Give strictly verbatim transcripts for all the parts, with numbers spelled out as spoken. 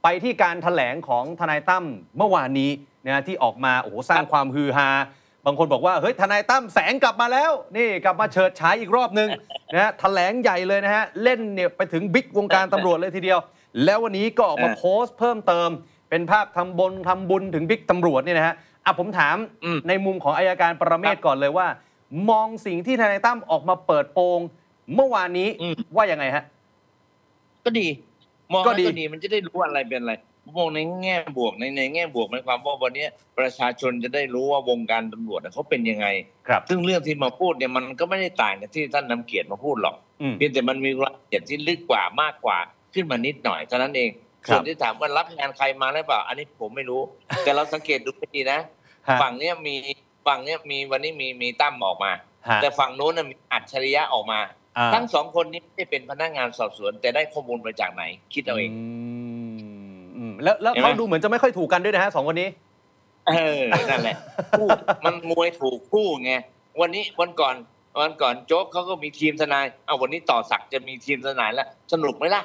ไปที่การแถลงของทนายตั้มเมื่อวานนี้นะที่ออกมาโอ้โหสร้างความฮือฮาบางคนบอกว่าเฮ้ยทนายตั้มแสงกลับมาแล้วนี่กลับมาเฉิดฉายอีกรอบนึงนะฮะแถลงใหญ่เลยนะฮะเล่นเนี่ยไปถึงบิ๊กวงการตำรวจเลยทีเดียวแล้ววันนี้ก็ออกมาโพสต์เพิ่มเติมเป็นภาพทำบุญทำบุญถึงบิ๊กตำรวจเนี่ยนะฮะอ่ะผมถามในมุมของอัยการปรเมศก่อนเลยว่ามองสิ่งที่ทนายตั้มออกมาเปิดโปงเมื่อวานนี้ว่ายังไงฮะก็ดีมองก็ดีมันจะได้รู้อะไรเป็นอะไรมองในแง่บวกในในแง่บวกหมายความว่าวันนี้ประชาชนจะได้รู้ว่าวงการตำรวจเขาเป็นยังไงซึ่งเรื่องที่มาพูดเนี่ยมันก็ไม่ได้ต่างกับที่ท่านนำเกียรติมาพูดหรอกเพียงแต่มันมีรายละเอียดที่ลึกกว่ามากกว่าขึ้นมานิดหน่อยเท่านั้นเองส่วนที่ถามว่ารับงานใครมาหรือเปล่าอันนี้ผมไม่รู้แต่เราสังเกตดูให้ดีนะฝั่งเนี้ยมีฝั่งเนี้ยมีวันนี้มีมีตั้มออกมาแต่ฝั่งโน้นมีอัจฉริยะออกมาทั้งสองคนนี้ไม่ได้เป็นพนักงานสอบสวนแต่ได้ข้อมูลมาจากไหนคิดเอาเองแล้วแล้วเขาดูเหมือนจะไม่ค่อยถูกกันด้วยนะฮะสองคนนี้เออนั่นแหละคู่มันมวยถูกคู่ไงวันนี้วันก่อนวันก่อนโจ๊กเขาก็มีทีมทนายเอาวันนี้ต่อศักดิ์จะมีทีมทนายแล้วสนุกไหมล่ะ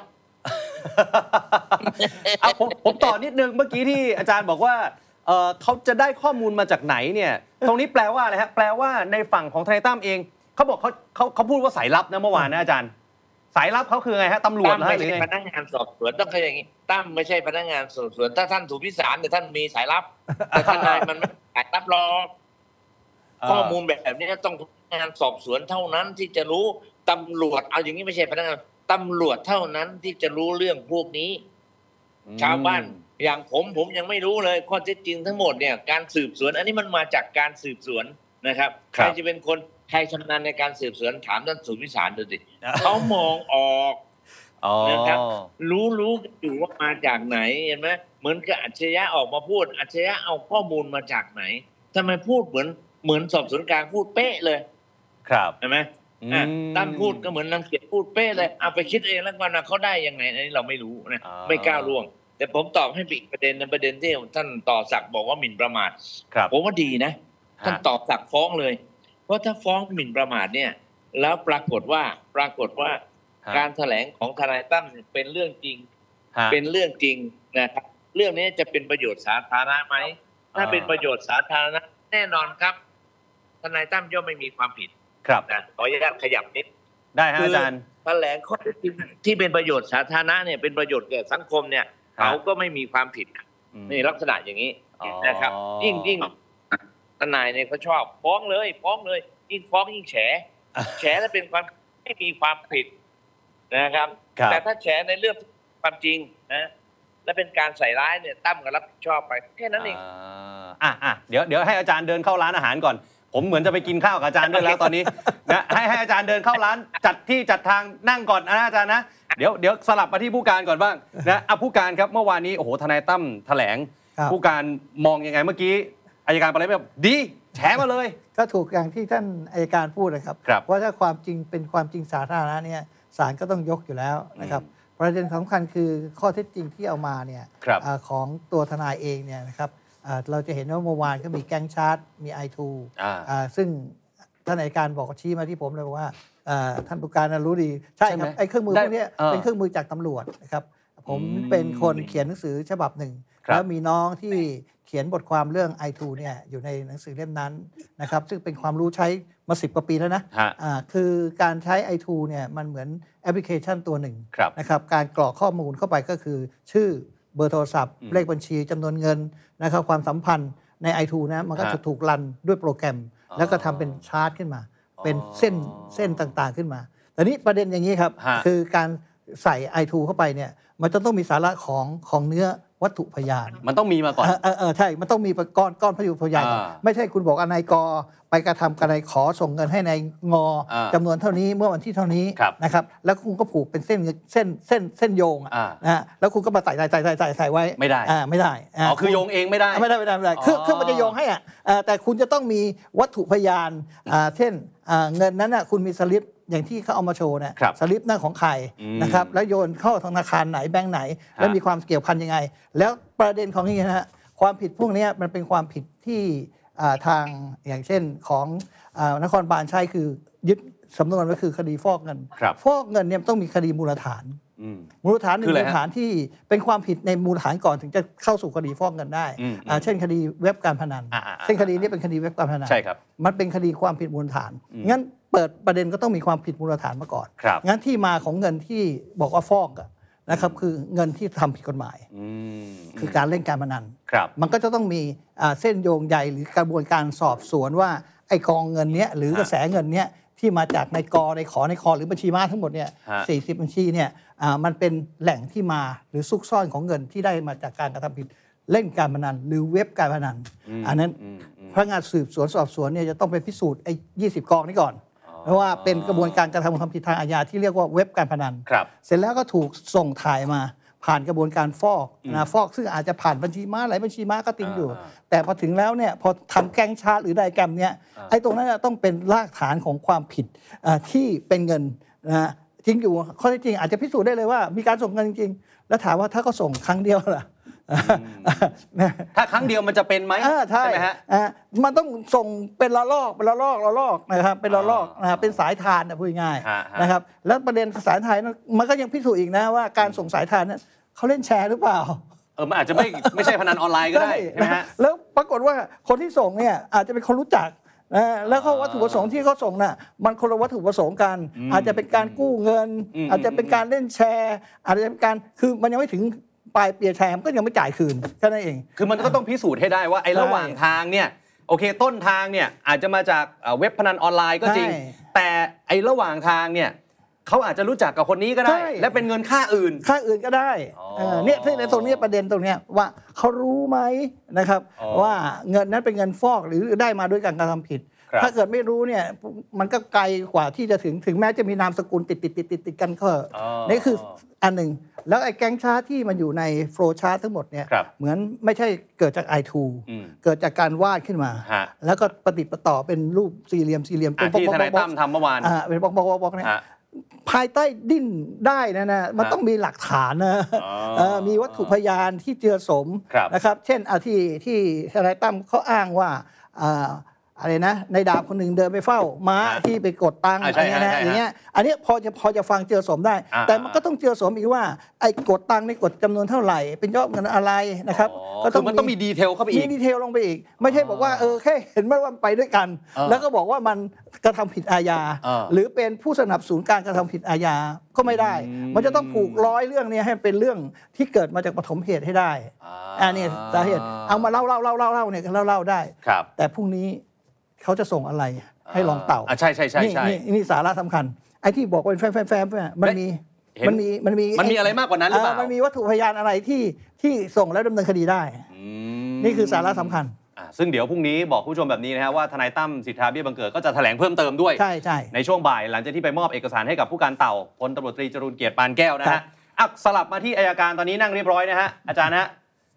เอาผมผมต่อนิดนึงเมื่อกี้ที่อาจารย์บอกว่าเออเขาจะได้ข้อมูลมาจากไหนเนี่ยตรงนี้แปลว่าอะไรฮะแปลว่าในฝั่งของทนายตั้มเองเขาบอกเขาเขาเขาพูดว่าสายลับนะเมื่อวานนะอาจารย์สายลับเขาคือไงฮะตำรวจหรือไงพนักงานสอบสวนต้องเคยอย่างนี้ตั้มไม่ใช่พนักงานสอบสวนถ้าท่านถูกพิสารแต่ท่านมีสายลับแต่ทนายมันไม่สายลับหรอกข้อมูลแบบนี้ต้องพนักงานสอบสวนเท่านั้นที่จะรู้ตำรวจเอาอย่างนี้ไม่ใช่พนักงานตำรวจเท่านั้นที่จะรู้เรื่องพวกนี้ชาวบ้านอย่างผมผมยังไม่รู้เลยข้อเท็จจริงทั้งหมดเนี่ยการสืบสวนอันนี้มันมาจากการสืบสวนนะครับใครจะเป็นคนใครชำนาญในการสืบสวนถามท่านสุวิสารดูสิเขามองออกนะครับรู้รู้อยู่ว่ามาจากไหนเห็นไหมเหมือนกับอัจฉริยะออกมาพูดอัจฉริยะเอาข้อมูลมาจากไหนทำไมพูดเหมือนเหมือนสอบสวนกลางพูดเป๊ะเลยครับเห็นไหมตั้มพูดก็เหมือนนางเกียรติพูดเป๊ะเลยเอาไปคิดเองแล้วกันนะเขาได้ยังไงอันนี้เราไม่รู้นะไม่กล้าล่วงแต่ผมตอบให้อีกประเด็นในประเด็นที่ท่านต่อศักดิ์บอกว่าหมิ่นประมาทผมว่าดีนะท่านต่อศักดิ์ฟ้องเลยเพราะถ้าฟ้องหมิ่นประมาทเนี่ยแล้วปรากฏว่าปรากฏว่าการแถลงของทนายตั้มเป็นเรื่องจริงเป็นเรื่องจริงนะครับเรื่องนี้จะเป็นประโยชน์สาธารณะไหมถ้าเป็นประโยชน์สาธารณะแน่นอนครับทนายตั้มย่อมไม่มีความผิดครับนะขออนุญาตขยับนิดได้ฮะอาจารย์แถลงข้อเท็จจริงที่เป็นประโยชน์สาธารณะเนี่ยเป็นประโยชน์แก่สังคมเนี่ยเขาก็ไม่มีความผิดนี่ลักษณะอย่างนี้นะครับยิ่งยิ่งทนายเนี่ยเขาชอบฟ้องเลยฟ้องเลยยิ่งฟ้องยิ่งแฉแฉแล้วเป็นความไม่มีความผิดนะครับแต่ถ้าแฉในเรื่องความจริงนะและเป็นการใส่ร้ายเนี่ยตั้มก็รับผิดชอบไปแค่นั้นเองอ่ะอ่ะเดี๋ยวเดี๋ยวให้อาจารย์เดินเข้าร้านอาหารก่อนผมเหมือนจะไปกินข้าวกับอาจารย์ด้วยแล้วตอนนี้นะให้ให้อาจารย์เดินเข้าร้านจัดที่จัดทางนั่งก่อนนะอาจารย์นะเดี๋ยวเดี๋ยวสลับมาที่ผู้การก่อนบ้างนะอ่ะผู้การครับเมื่อวานนี้โอ้โหทนายตั้มแถลงผู้การมองยังไงเมื่อกี้อัยการปรเมศแบบดีแฉมาเลยก็ถูกอย่างที่ท่านอัยการพูดนะครับเพราะถ้าความจริงเป็นความจริงสาธารณะเนี่ยศาลก็ต้องยกอยู่แล้วนะครับประเด็นสำคัญคือข้อเท็จจริงที่เอามาเนี่ยของตัวทนายเองเนี่ยนะครับเราจะเห็นว่าเมื่อวานก็มีแก๊งชาร์ตมี ไอ ทู ซึ่งท่านอัยการบอกชี้มาที่ผมเลยว่าท่านผู้การรู้ดีใช่ครับไอ้เครื่องมือพวกนี้เป็นเครื่องมือจากตำรวจนะครับผมเป็นคนเขียนหนังสือฉบับหนึ่งแล้วมีน้องที่เขียนบทความเรื่อง ไอ ทู เนี่ยอยู่ในหนังสือเล่มนั้นนะครับซึ่งเป็นความรู้ใช้มาสิบกว่าปีแล้วนะคือการใช้ ไอ ทู เนี่ยมันเหมือนแอปพลิเคชันตัวหนึ่งนะครับการกรอกข้อมูลเข้าไปก็คือชื่อเบอร์โทรศัพท์เลขบัญชีจำนวนเงินนะครับความสัมพันธ์ใน ไอ ทู นะมันก็จะถูกรันด้วยโปรแกรมแล้วก็ทำเป็นชาร์ตขึ้นมาเป็นเส้นเส้นต่างๆขึ้นมาแต่นี้ประเด็นอย่างนี้ครับคือการใส่ ไอ ทู เข้าไปเนี่ยมันจะต้องมีสาระของของเนื้อวัตถุพยานมันต้องมีมาก่อนเออเออใช่มันต้องมีก้อนก้อนพยุพยานไม่ใช่คุณบอกนายกไปกระทำกับนายขอส่งเงินให้นายงอจำนวนเท่านี้เมื่อวันที่เท่านี้นะครับแล้วคุณก็ผูกเป็นเส้นเส้นเส้นเส้นโยงนะฮะแล้วคุณก็มาใส่ใส่ใส่ใส่ใส่ใส่ไว้ไม่ได้อ่าไม่ได้อ๋อคือโยงเองไม่ได้ไม่ได้ไม่ได้ไม่ได้คือคือมันจะโยงให้อ่ะแต่คุณจะต้องมีวัตถุพยานอ่าเช่นเงินนั้นอ่ะคุณมีสลิปอย่างที่เขาเอามาโชว์เนี่ยสลิปนั่นของใครนะครับแล้วโยนเข้าธนาคารไหนแบงค์ไหนแล้วมีความเกี่ยวพันยังไงแล้วประเด็นของนี้นะฮะความผิดพวกนี้มันเป็นความผิดที่ทางอย่างเช่นของนครบาลใช้คือยึดสำนวนก็คือคดีฟอกเงินฟอกเงินเนี่ยต้องมีคดีมูลฐานมูลฐานหนึ่งมูลฐานที่เป็นความผิดในมูลฐานก่อนถึงจะเข้าสู่คดีฟอกเงินได้เช่นคดีเว็บการพนันเช่นคดีนี้เป็นคดีเว็บการพนันใช่ครับมันเป็นคดีความผิดมูลฐานงั้นเปิดประเด็นก็ต้องมีความผิดมูลฐานมาก่อนงั้นที่มาของเงินที่บอกว่าฟอกนะครับคือเงินที่ทำผิดกฎหมายคือการเล่นการพนันมันก็จะต้องมีเส้นโยงใยหรือกระบวนการสอบสวนว่าไอ้กองเงินเนี้ยหรือกระแสเงินเนี้ยที่มาจากในกอในขอในคอหรือบัญชีม้าทั้งหมดเนี่ยสี่สิบบัญชีเนี่ยมันเป็นแหล่งที่มาหรือซุกซ่อนของเงินที่ได้มาจากการกระทำผิดเล่นการพนันหรือเว็บการพนันอันนั้นพนักงานสืบสวนสอบสวนเนี่ยจะต้องไปพิสูจน์ไอ้ยี่สิบกองนี้ก่อนเพราะว่าเป็นกระบวนการกระทำความผิดทางอาญาที่เรียกว่าเว็บการพนันเสร็จแล้วก็ถูกส่งถ่ายมาผ่านกระบวนการฟอกนะฟอกซึ่งอาจจะผ่านบัญชีม้าหลายบัญชีม้าก็ติงอยู่แต่พอถึงแล้วเนี่ยพอทำแก๊งชาร์หรือไดแกรมเนี่ยไอ้ตรงนั้นต้องเป็นรากฐานของความผิดที่เป็นเงินนะจริงอยู่ข้อเท็จจริงอาจจะพิสูจน์ได้เลยว่ามีการส่งเงินจริงๆแล้วถามว่าถ้าเขาส่งครั้งเดียวล่ะถ้าครั้งเดียวมันจะเป็นไหมใช่ไหมฮะมันต้องส่งเป็นละลอกเป็นละลอกละลอกนะครับเป็นละลอกนะเป็นสายทานนะพูดง่ายนะครับแล้วประเด็นสายทานมันก็ยังพิสูจน์อีกนะว่าการส่งสายทานนั้นเขาเล่นแชร์หรือเปล่าเออมันอาจจะไม่ไม่ใช่พนันออนไลน์ก็ได้ใช่ไหมฮะแล้วปรากฏว่าคนที่ส่งเนี่ยอาจจะเป็นคนรู้จักแล้วเขาวัตถุประสงค์ที่เขาส่งน่ะมันคนละวัตถุประสงค์กันอาจจะเป็นการกู้เงินอาจจะเป็นการเล่นแชร์อาจจะเป็นการคือมันยังไม่ถึงปลายเปียแชร์ก็ยังไม่จ่ายคืนแค่นั้นเองคือมันก็ต้องพิสูจน์ให้ได้ว่าไอ้ระหว่างทางเนี่ยโอเคต้นทางเนี่ยอาจจะมาจากเว็บพนันออนไลน์ก็จริงแต่ไอ้ระหว่างทางเนี่ยเขาอาจจะรู้จักกับคนนี้ก็ได้และเป็นเงินค่าอื่นค่าอื่นก็ได้เนี่ยที่ในตรงนี้ประเด็นตรงนี้ว่าเขารู้ไหมนะครับว่าเงินนั้นเป็นเงินฟอกหรือได้มาด้วยการกระทำผิดถ้าเกิดไม่รู้เนี่ยมันก็ไกลกว่าที่จะถึงถึงแม้จะมีนามสกุลติดติดติดติดติดกันก็นี่คืออันหนึ่งแล้วไอ้แก๊งชาร์ตที่มันอยู่ในโฟล์ชาร์ตทั้งหมดเนี่ยเหมือนไม่ใช่เกิดจาก ไอ ทู เกิดจากการวาดขึ้นมาแล้วก็ประดิษฐ์ประต่อเป็นรูปสี่เหลี่ยมสี่เหลี่ยมเป็นบล็อกบล็อกบล็อกทำเมื่อวานเป็นบล็อกบล็อกบล็อกเนี่ยภายใต้ดิ้นได้นะนะมันต้องมีหลักฐานนะมีวัตถุพยานที่เจือสมนะครับเช่นที่ที่ทนายตั้มเขาอ้างว่าอะไรนะในดาบคนหนึ่งเดินไปเฝ้าม้าที่ไปกดตังค์อะไรนะอย่างเงี้ยอันนี้พอจะพอจะฟังเจือสมได้แต่มันก็ต้องเจือสมอีกว่าไอ้กดตังค์ในกดจำนวนเท่าไหร่เป็นยอดเงินอะไรนะครับก็ต้องมันต้องมีดีเทลเข้าไปอีกมีดีเทลลงไปอีกไม่ใช่บอกว่าเออแค่เห็นว่ามันไปด้วยกันแล้วก็บอกว่ามันกระทำผิดอาญาหรือเป็นผู้สนับสนุนการกระทำผิดอาญาก็ไม่ได้มันจะต้องผูกร้อยเรื่องนี้ให้เป็นเรื่องที่เกิดมาจากปฐมเหตุให้ได้อันนี้สาเหตุเอามาเล่าเล่าเล่าเล่าเล่าเนี่ยเล่าเล่าได้แต่พรุ่งนี้เขาจะส่งอะไรให้ลองเต่าใช่ใช่ใช่ใช่นี่นี่สาระสำคัญไอ้ที่บอกว่าเป็นแฟมแฟมแฟมมันมีมันมีมันมีมันมีอะไรมากกว่านั้นหรือเปล่ามันมีวัตถุพยานอะไรที่ที่ส่งแล้วดำเนินคดีได้นี่คือสาระสำคัญซึ่งเดี๋ยวพรุ่งนี้บอกผู้ชมแบบนี้นะฮะว่าทนายตั้มสิทธาเบี้ยบังเกิดก็จะแถลงเพิ่มเติมด้วยใช่ใช่ในช่วงบ่ายหลังจากที่ไปมอบเอกสารให้กับผู้การเต่าพลตำรวจตรีจรูญเกียรติปานแก้วนะฮะอ่ะสลับมาที่อัยการตอนนี้นั่งเรียบร้อยนะฮะอาจารย์ฮะ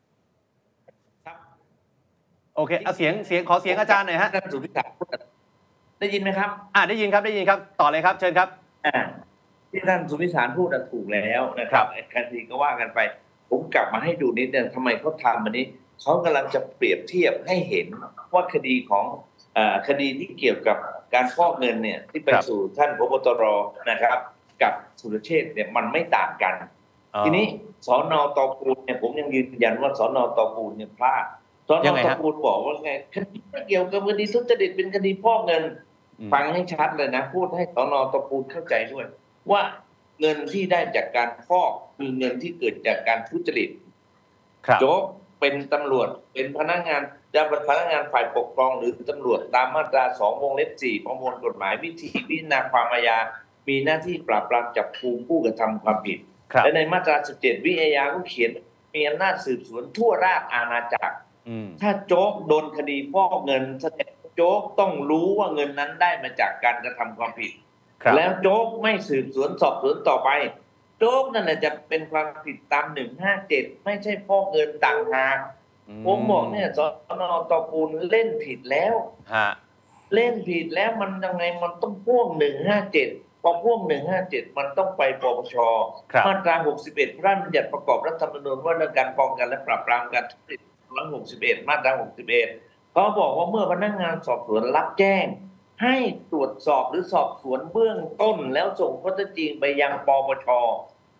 โอเคเอาเสียงเสียงขอเสียงอาจารย์หน่อยฮะสุพิษาได้ยินไหมครับอ่าได้ยินครับได้ยินครับต่อเลยครับเชิญครับอ่าที่ท่านสุพิสารพูดถูกแล้วนะครับคดีก็ว่ากันไปผมกลับมาให้ดูนิดนึงทำไมเขาทำอันนี้เขากำลังจะเปรียบเทียบให้เห็นว่าคดีของคดีที่เกี่ยวกับการฟอกเงินเนี่ยที่ไปสู่ท่านพบตรนะครับกับสุรเชษฐ์เนี่ยมันไม่ต่างกันทีนี้สน.ตอปูนเนี่ยผมยังยืนยันว่าสน.ตอปูนเนี่ยพลาดสน.ตอปูนบอกว่าไงคดีเกี่ยวกับคดีทุจริตเป็นคดีฟอกเงินฟังให้ชัดเลยนะพูดให้สน.ตอปูนเข้าใจด้วยว่าเงินที่ได้จากการฟอกคือเงินที่เกิดจากการทุจริตโจ๊กเป็นตำรวจเป็นพนักงานจะเป็นพนักงานฝ่ายปกครองหรือตำรวจตามมาตราสองวงเล็บสี่ประมวลกฎหมายวิธีพิจารณาความอาญามีหน้าที่ปราบปรามจับกุมผู้กระทำความผิดและในมาตราสิบเจ็ดวิอาญาก็เขียนมีอำนาจสืบสวนทั่วราชอาณาจักรถ้าโจ๊กโดนคดีฟอกเงินแสดงโจ๊กต้องรู้ว่าเงินนั้นได้มาจากการกระทำความผิดแล้วโจ๊กไม่สืบสวนสอบสวนต่อไปโจ๊กนั่นแหละจะเป็นความผิดตามหนึ่งห้าเจ็ดไม่ใช่ฟอกเงินต่างหากผมบอกเนี่ยสน.ตอปูนเล่นผิดแล้วเล่นผิดแล้วมันยังไงมันต้องพ่วงหนึ่งห้าเจ็ดพอพ่วงหนึ่งห้าเจ็ดมันต้องไปปปช.มาตราหกสิบเอ็ดพระราชบัญญัติประกอบรัฐธรรมนูญว่าด้วยการป้องกันและปราบปรามการทุจริตร้อยหกสิบเอ็ดมาตราหกสิบเอ็ดเขาบอกว่าเมื่อพนักงานสอบสวนรับแจ้งให้ตรวจสอบหรือสอบสวนเบื้องต้นแล้วส่งข้อเท็จจริงไปยังปปช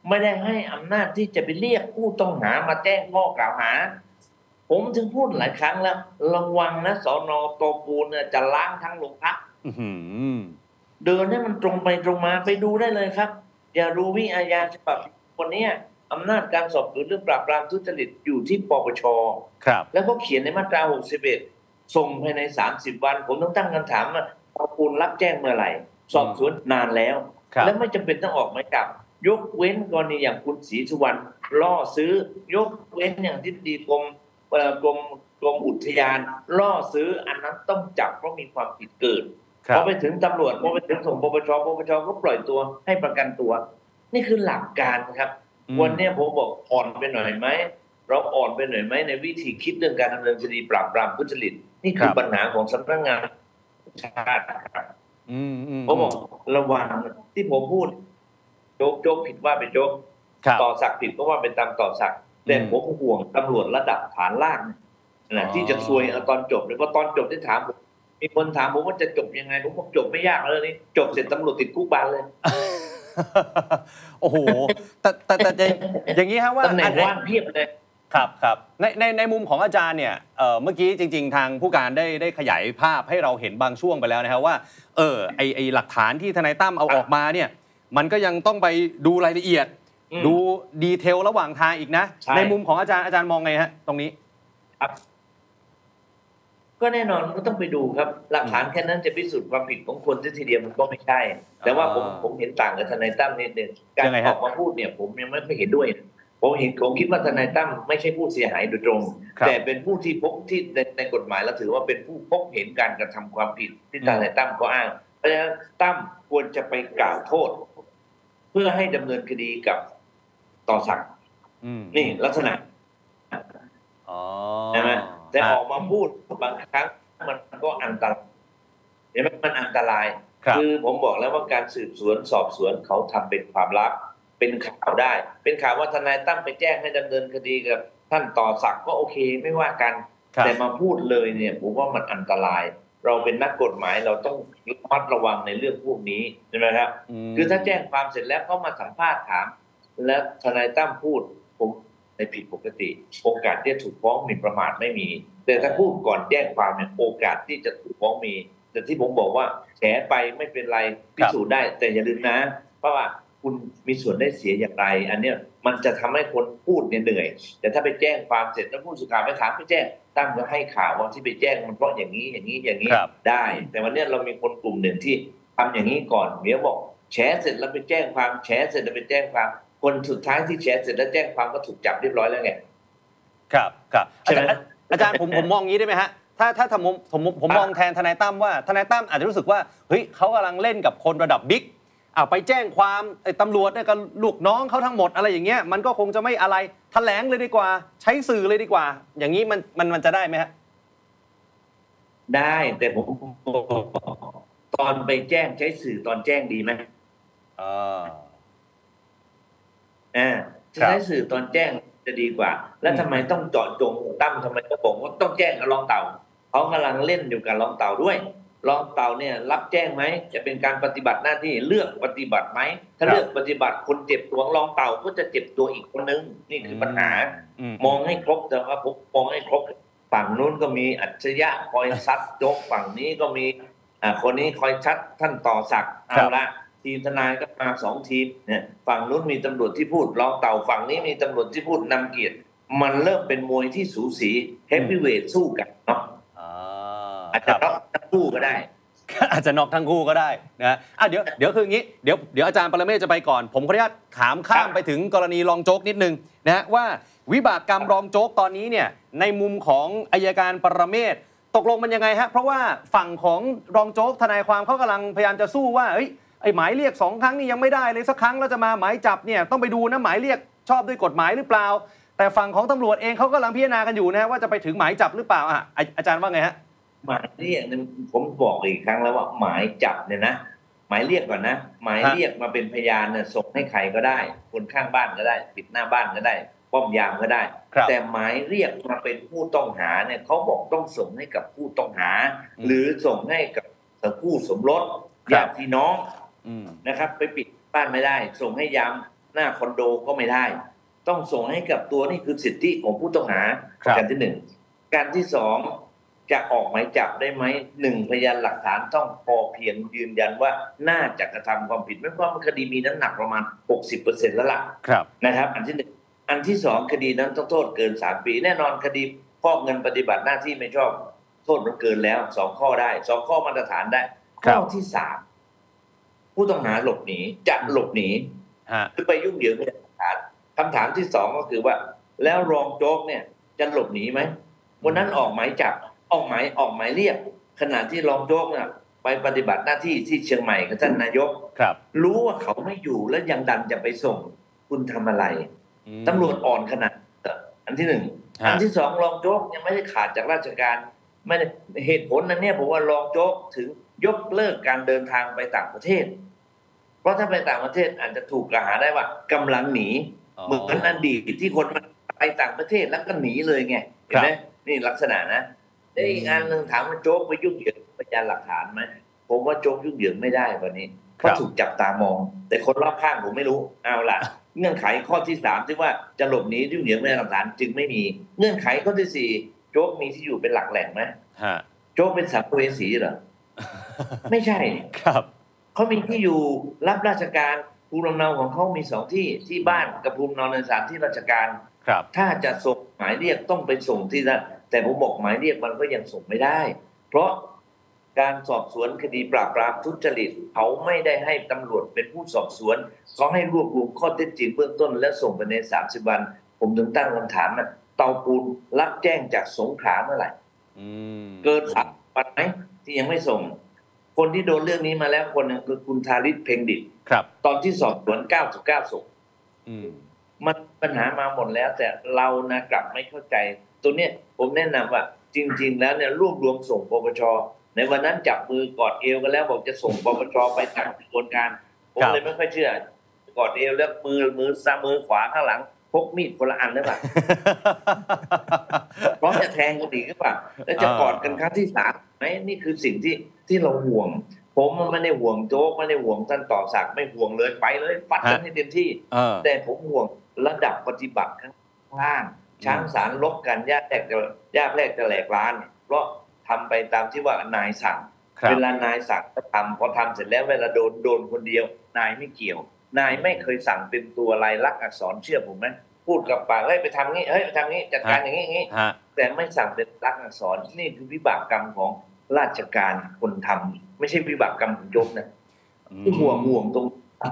ไม่ได้ให้อำนาจที่จะไปเรียกผู้ต้องหามาแจ้งข้อกล่าวหาผมถึงพูดหลายครั้งแล้วระวังนะสน.โตปูนเนี่ยจะล้างทั้งโรงพักเดินให้มันตรงไปตรงมาไปดูได้เลยครับอย่ารู้วิอาญาฉบับคนนี้อำนาจการสอบสวนเรื่องปราบปรามทุจริตอยู่ที่ปปชครับแล้วก็เขียนในมาตราหกสิบเอ็ดส่งภายในสามสิบวันผมต้องตั้งคำถามว่าโตปูนรับแจ้งเมื่อไหร่สอบสวนนานแล้วแล้วไม่จำเป็นต้องออกหมายจับยกเว้นกรณีอย่างคุณศรีสุวรรณล่อซื้อยกเว้นอย่างที่ดีกรมกรมกรมอุทยานล่อซื้ออันนั้นต้องจับเพราะมีความผิดเกิดพอไปถึงตำรวจพอไปถึงส่งปปชปปชก็ปล่อยตัวให้ประกันตัวนี่คือหลักการครับวันนี้ผมบอกอ่อนไปหน่อยไหมเราอ่อนไปหน่อยไหมในวิธีคิดเรื่องการดำเนินคดีปราบปรามทุจริตนี่คือปัญหาของสำนักงานชาติครับผมบอกระวังที่ผมพูดโจ๊กโจ๊กผิดว่าเป็นโจ๊กต่อศักดิ์ผิดก็ว่าเป็นตามต่อศักดิ์แต่ผมห่วงตำรวจระดับฐานล่างนะที่จะซวยเอาตอนจบเลยเพราะตอนจบที่ถามผมมีคนถามผมว่าจะจบยังไงผมบอกจบไม่ยากเลยนี่จบเสร็จตำรวจติดคุกบานเลยโอ้โหแต่แต่แต่อย่างนี้ครับว่าตำแหน่งว่างเพียบเลยครับครับในในในมุมของอาจารย์เนี่ยเอ่อเมื่อกี้จริงๆทางผู้การได้ได้ขยายภาพให้เราเห็นบางช่วงไปแล้วนะครับว่าเออไอไอหลักฐานที่ทนายตั้มเอาออกมาเนี่ยมันก็ยังต้องไปดูรายละเอียดดูดีเทลระหว่างทางอีกนะในมุมของอาจารย์อาจารย์มองไงฮะตรงนี้ครับก็แน่นอนก็ต้องไปดูครับหลักฐานแค่นั้นจะพิสูจน์ความผิดของคนทีเดียวมันก็ไม่ใช่แต่ว่าผมผมเห็นต่างกับทนายตั้มนิดนึงการออกมาพูดเนี่ยผมยังไม่เห็นด้วยผมเห็นผมคิดว่าทนายตั้มไม่ใช่ผู้เสียหายโดยตรงแต่เป็นผู้ที่พบที่ในในกฎหมายแล้วถือว่าเป็นผู้พบเห็นการกระทำความผิดที่ทนายตั้มก็อ้างเพราะฉะนั้นตั้มควรจะไปกล่าวโทษเพื่อให้ดำเนินคดีกับต่อศักดิ์นี่ลักษณะใช่ไหมแต่ออกมาพูดบางครั้งมันก็อันตรายเห็นไหมมันอันตรายคือผมบอกแล้วว่าการสืบสวนสอบสวนเขาทำเป็นความลับเป็นข่าวได้เป็นข่าวว่าทนายตั้มไปแจ้งให้ดำเนินคดีกับท่านต่อศักดิ์ก็โอเคไม่ว่ากันแต่มาพูดเลยเนี่ยผมว่ามันอันตรายเราเป็นนักกฎหมายเราต้องระมัดระวังในเรื่องพวกนี้ใช่ไหมครับคือถ้าแจ้งความเสร็จแล้วเขามาสัมภาษณ์ถามแล้วทนายตั้มพูดผมในผิดปกติโอกาสที่จะถูกฟ้องหมิ่นประมาทไม่มีแต่ถ้าพูดก่อนแจ้งความเนี่ยโอกาสที่จะถูกฟ้องมีแต่ที่ผมบอกว่าแฉไปไม่เป็นไรพิสูจน์ได้แต่อย่าลืมนะเพราะว่าคุณมีส่วนได้เสียอย่างไรอันเนี้ยมันจะทำให้คนพูดเนี่ยเหนื่อยแต่ถ้าไปแจ้งความเสร็จแล้วผู้สื่อข่าวไปถามไปแจ้งตั้มก็ให้ข่าวว่าที่ไปแจ้งมันเพราะอย่างนี้อย่างนี้อย่างนี้ได้แต่วันนี้เรามีคนกลุ่มหนึ่งที่ทำอย่างนี้ก่อนเดี๋ยวบอกแฉเสร็จแล้วไปแจ้งความแฉเสร็จแล้วไปแจ้งความคนสุดท้ายที่แฉเสร็จแล้วแจ้งความก็ถูกจับเรียบร้อยแล้วไงครับครับอาจารย์อาจารย์ผมผมมองงี้ได้ไหมฮะถ้าถ้าผมผมผมมองแทนทนายตั้มว่าทนายตั้มอาจจะรู้สึกว่าเฮ้ยเขากำลังเล่นกับคนระดับบิ๊กอ่าไปแจ้งความไอ้ตำรวจเนี่ยกับลูกน้องเขาทั้งหมดอะไรอย่างเงี้ยมันก็คงจะไม่อะไรแถลงเลยดีกว่าใช้สื่อเลยดีกว่าอย่างนี้มันมันมันจะได้ไหมฮะได้แต่ผมตอนไปแจ้งใช้สื่อตอนแจ้งดีไหมอ่าอ่าใช้สื่อตอนแจ้งจะดีกว่าแล้วทำไมต้องเจาะจงตั้มทำไมก็บอกว่าต้องแจ้งกับรองเต่าเขากำลังเล่นอยู่กับรองเต่าด้วยรองเต่าเนี่ยรับแจ้งไหมจะเป็นการปฏิบัติหน้าที่เลือกปฏิบัติไหมถ้าเลือกปฏิบัติคนเจ็บตัวรองเต่าก็จะเจ็บตัวอีกคนนึงนี่คือปัญหามองให้ครบแต่ว่าผมมองให้ครบฝั่งนู้นก็มีอัจฉริยะคอยซัดโจ๊กฝั่งนี้ก็มีอ่าคนนี้คอยชัดท่านต่อศักดิ์เอาละทีมทนายก็มาสองทีมเนี่ยฝั่งนู้นมีตำรวจที่พูดรองเต่าฝั่งนี้มีตำรวจที่พูดนำเกียรติมันเริ่มเป็นมวยที่สูสีเฮฟวีเวทสู้กันเนาะอาจจะน็อกทั้งคู่ก็ได้อาจจะน็อกทั้งคู่ก็ได้นะอ่ะเดี๋ยวเดี๋ยวคืออย่างนี้เดี๋ยวเดี๋ยวอาจารย์ปรเมศจะไปก่อนผมขออนุญาตถามข้ามไปถึงกรณีรองโจ๊กนิดนึงนะว่าวิบากกรรมรองโจ๊กตอนนี้เนี่ยในมุมของอัยการปรเมศตกลงมันยังไงฮะเพราะว่าฝั่งของรองโจ๊กทนายความเขากำลังพยายามจะสู้ว่าเฮ้ยไอ้หมายเรียกสองครั้งนี่ยังไม่ได้เลยสักครั้งแล้วจะมาหมายจับเนี่ยต้องไปดูนะหมายเรียกชอบด้วยกฎหมายหรือเปล่าแต่ฝั่งของตำรวจเองเขากำลังพิจารณากันอยู่นะว่าจะไปถึงหมายจับหรือเปล่าอ่ะอาจารย์ว่าไงฮะหมายเรียกเนี่ยผมบอกอีกครั้งแล้วว่าหมายจับเนี่ยนะหมายเรียกก่อนนะหมายเรียกมาเป็นพยานเนี่ยส่งให้ใครก็ได้คนข้างบ้านก็ได้ปิดหน้าบ้านก็ได้ป้อมยามก็ได้แต่หมายเรียกมาเป็นผู้ต้องหาเนี่ยเขาบอกต้องส่งให้กับผู้ต้องหาหรือส่งให้กับคู่สมรสญาติพี่น้องนะครับไปปิดบ้านไม่ได้ส่งให้ยามหน้าคอนโดก็ไม่ได้ต้องส่งให้กับตัวนี่คือสิทธิของผู้ต้องหาประการที่หนึ่งการที่สองจะออกหมายจับได้ไหมหนึ่งพยานหลักฐานต้องพอเพียงยืนยันว่าน่าจะกระทำความผิดไม่เพราะมันคดีมีน้ำหนักประมาณ หกสิบเปอร์เซ็นต์ แล้วล่ะนะครับอันที่หนึ่งอันที่สองคดีนั้นต้องโทษเกินสามปีแน่นอนคดีฟอกเงินปฏิบัติหน้าที่ไม่ชอบโทษมันเกินแล้วสองข้อได้สองข้อมาตรฐานได้ข้อที่สามผู้ต้องหาหลบหนีจะหลบหนีหรือไปยุ่งเหยิงพยานหลักฐานคำถามที่สองก็คือว่าแล้วรองโจ๊กเนี่ยจะหลบหนีไหมวันนั้นออกหมายจับออกหมายออกหมายเรียกขณะที่รองโจ๊กเนี่ยไปปฏิบัติหน้าที่ที่เชียงใหม่กับท่านนายกครับรู้ว่าเขาไม่อยู่แล้วยังดันจะไปส่งคุณทำอะไรตำรวจอ่อนขนาดอันที่หนึ่งอันที่สองรองโจ๊กยังไม่ได้ขาดจากราชการไม่ได้เหตุผลนั้นเนี่ยผมว่ารองโจ๊กถึงยกเลิกการเดินทางไปต่างประเทศเพราะถ้าไปต่างประเทศอาจจะถูกกล่าวหาได้ว่ากำลังหนีเหมือนอดีตที่คนไปต่างประเทศแล้วก็หนีเลยไงเห็นไหมนี่ลักษณะนะแต่อีกอันหนึ่งถามว่าโจ๊กไปยุ่งเหยิงพยานหลักฐานไหมผมว่าโจ๊กยุ่งเหยิงไม่ได้วันนี้เพราะถูกจับตามองแต่คนรอบข้างผมไม่รู้เอาล่ะเงื่อนไขข้อที่สามที่ว่าจะหลบหนียุ่งเหยิงพยานหลักฐานจึงไม่มีเงื่อนไขข้อที่สี่โจ๊กมีที่อยู่เป็นหลักแหล่งไหมโจ๊กเป็นสัมภเวสีเหรอไม่ใช่ครับเขามีที่อยู่รับราชการภูมิลำเนาของเขามีสองที่ที่บ้านกับภูมิลำเนาในสถานที่ราชการครับถ้าจะส่งหมายเรียกต้องไปส่งที่นั่นแต่ผมบอกหมายเรียกมันก็ยังส่งไม่ได้เพราะการสอบสวนคดีปราบปรามทุจริตเขาไม่ได้ให้ตำรวจเป็นผู้สอบสวนเขาให้รวบรวมข้อเท็จจริงเบื้องต้นและส่งไปในสามสิบวันผมถึงตั้งคำถามนะเตาปูนรับแจ้งจากสงขลาเมื่อไหร่เกินสามวันไหมที่ยังไม่ส่งคนที่โดนเรื่องนี้มาแล้วคนนึงคือคุณธาริศเพ็งดิษฐ์ตอนที่สอบสวนเก้าสิบเก้าศพมันปัญหามาหมดแล้วแต่เรานะกลับไม่เข้าใจตัวเนี้ยผมแนะนำว่าจริงๆแล้วเนี่ยรวบรวมส่งปปชในวันนั้นจับมือกอดเอวกันแล้วบอกจะส่งปปชไปตามกระบวนการผมเลยไม่ค่อยเชื่อกอดเอวแล้วมือมือซ้ายมือขวาข้างหลังพกมีดคนละอันหรือเปล่าเพราะจะแทงกันอีกหรือเปล่าแล้วจะกอดกันครั้งที่สามไหมนี่คือสิ่งที่ที่เราห่วงผมมันไม่ได้ห่วงโจ๊กไม่ได้ห่วงท่านต่อศักดิ์ไม่ห่วงเลยไปเลยฟัดกันให้เต็มที่แต่ผมห่วงระดับปฏิบัติข้างล่างช้างสารลบกันญาติแตกจะญาติแรกจะแหลกล้านเพราะทำไปตามที่ว่านายสั่งเวลานายสั่งก็ทำพอทำเสร็จแล้วเวลาโดนโดนคนเดียวนายไม่เกี่ยวนายไม่เคยสั่งเป็นตัวลายลักษณ์อักษรเชื่อผมไหมพูดกับปากเฮ้ยไปทำงี้เฮ้ยไปทำงี้จัดการอย่างนี้อย่างนี้แต่ไม่สั่งเป็นลักษณ์อักษรนี่คือวิบากกรรมของราชการคนทำไม่ใช่วิบากกรรมของยศนะที่ห่วงห่วงตรง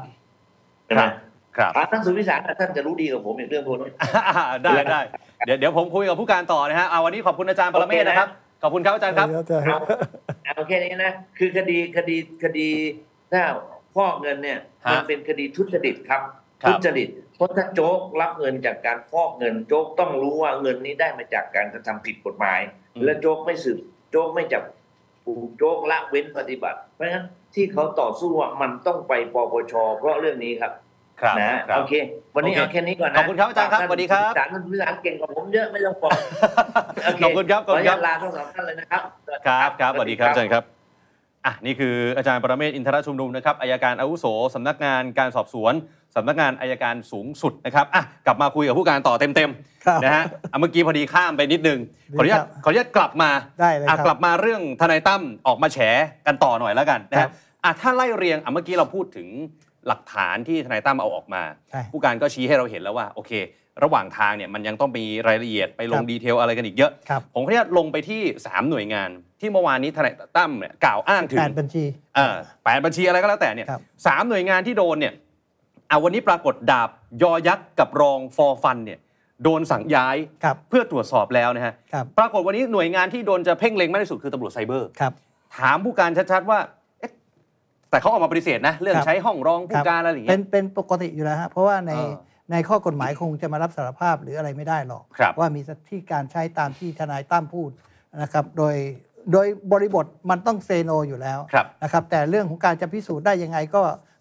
นะครับท่านสุวิสารท่านจะรู้ดีกว่าผมในเรื่องพวกนี้ได้ได้เดี๋ยวเดี๋ยวผมคุยกับผู้การต่อนะฮะเอาวันนี้ขอบคุณอาจารย์ปรเมศนะครับขอบคุณครับอาจารย์ครับเอาแค่นี้นะคือคดีคดีคดีถ้าฟอกเงินเนี่ยมันเป็นคดีทุจริตครับทุจริตเพราะถ้าโจ๊กรับเงินจากการฟอกเงินโจ๊กต้องรู้ว่าเงินนี้ได้มาจากการกระทำผิดกฎหมายและโจ๊กไม่สืบโจ๊กไม่จับโจ๊กละเว้นปฏิบัติเพราะฉะนั้นที่เขาต่อสู้ว่ามันต้องไปปปชเพราะเรื่องนี้ครับนะโอเควันนี้เอาแค่นี้ก่อนนะขอบคุณครับอาจารย์ครับสวัสดีครับอาจารย์วิสารเก่งกว่าผมเยอะไม่ต้องบอกขอบคุณครับขอบคุณครับลาทั้งสองท่านเลยนะครับครับครับสวัสดีครับอาจารย์ครับอ่ะนี่คืออาจารย์ปรเมศวร์อินทรชุมนุมนะครับอัยการอาวุโสสำนักงานการสอบสวนสำนักงานอัยการสูงสุดนะครับอ่ะกลับมาคุยกับผู้การต่อเต็มๆนะฮะเมื่อกี้พอดีข้ามไปนิดนึงขออนุญาตขออนุญาตกลับมาได้เลยครับกลับมาเรื่องทนายตั้มออกมาแฉกันต่อหน่อยแล้วกันนะฮะอ่ะถ้าไล่เรียงอ่ะเมื่อกี้เราพูดถึงหลักฐานที่ทนายตั้มเอาออกมาผู้การก็ชี้ให้เราเห็นแล้วว่าโอเคระหว่างทางเนี่ยมันยังต้องมีรายละเอียดไปลงดีเทลอะไรกันอีกเยอะผมขออนุญาตลงไปที่สามหน่วยงานที่เมื่อวานนี้ทนายตั้มเนี่ยกล่าวอ้างถึงแปดบัญชีเอ่อแปดบัญชีอะไรก็แล้วแต่เนี่ยสามหน่วยงานที่โดนเนี่ยเอาวันนี้ปรากฏดาบยอยักษ์กับรองฟอร์ฟันเนี่ยโดนสั่งย้ายเพื่อตรวจสอบแล้วนะฮะปรากฏวันนี้หน่วยงานที่โดนจะเพ่งเล็งมากที่สุดคือตำรวจไซเบอร์ถามผู้การชัดๆว่าแต่เขาออกมาปฏิเสธนะเรื่องใช้ห้องรองผู้การอะไรอย่างเงี้ยเป็นเป็นปกติอยู่แล้วฮะเพราะว่าในในข้อกฎหมายคงจะมารับสารภาพหรืออะไรไม่ได้หรอกว่ามีที่การใช้ตามที่ทนายตั้มพูดนะครับโดยโดยบริบทมันต้องเซโนอยู่แล้วนะครับแต่เรื่องของการจะพิสูจน์ได้ยังไงก็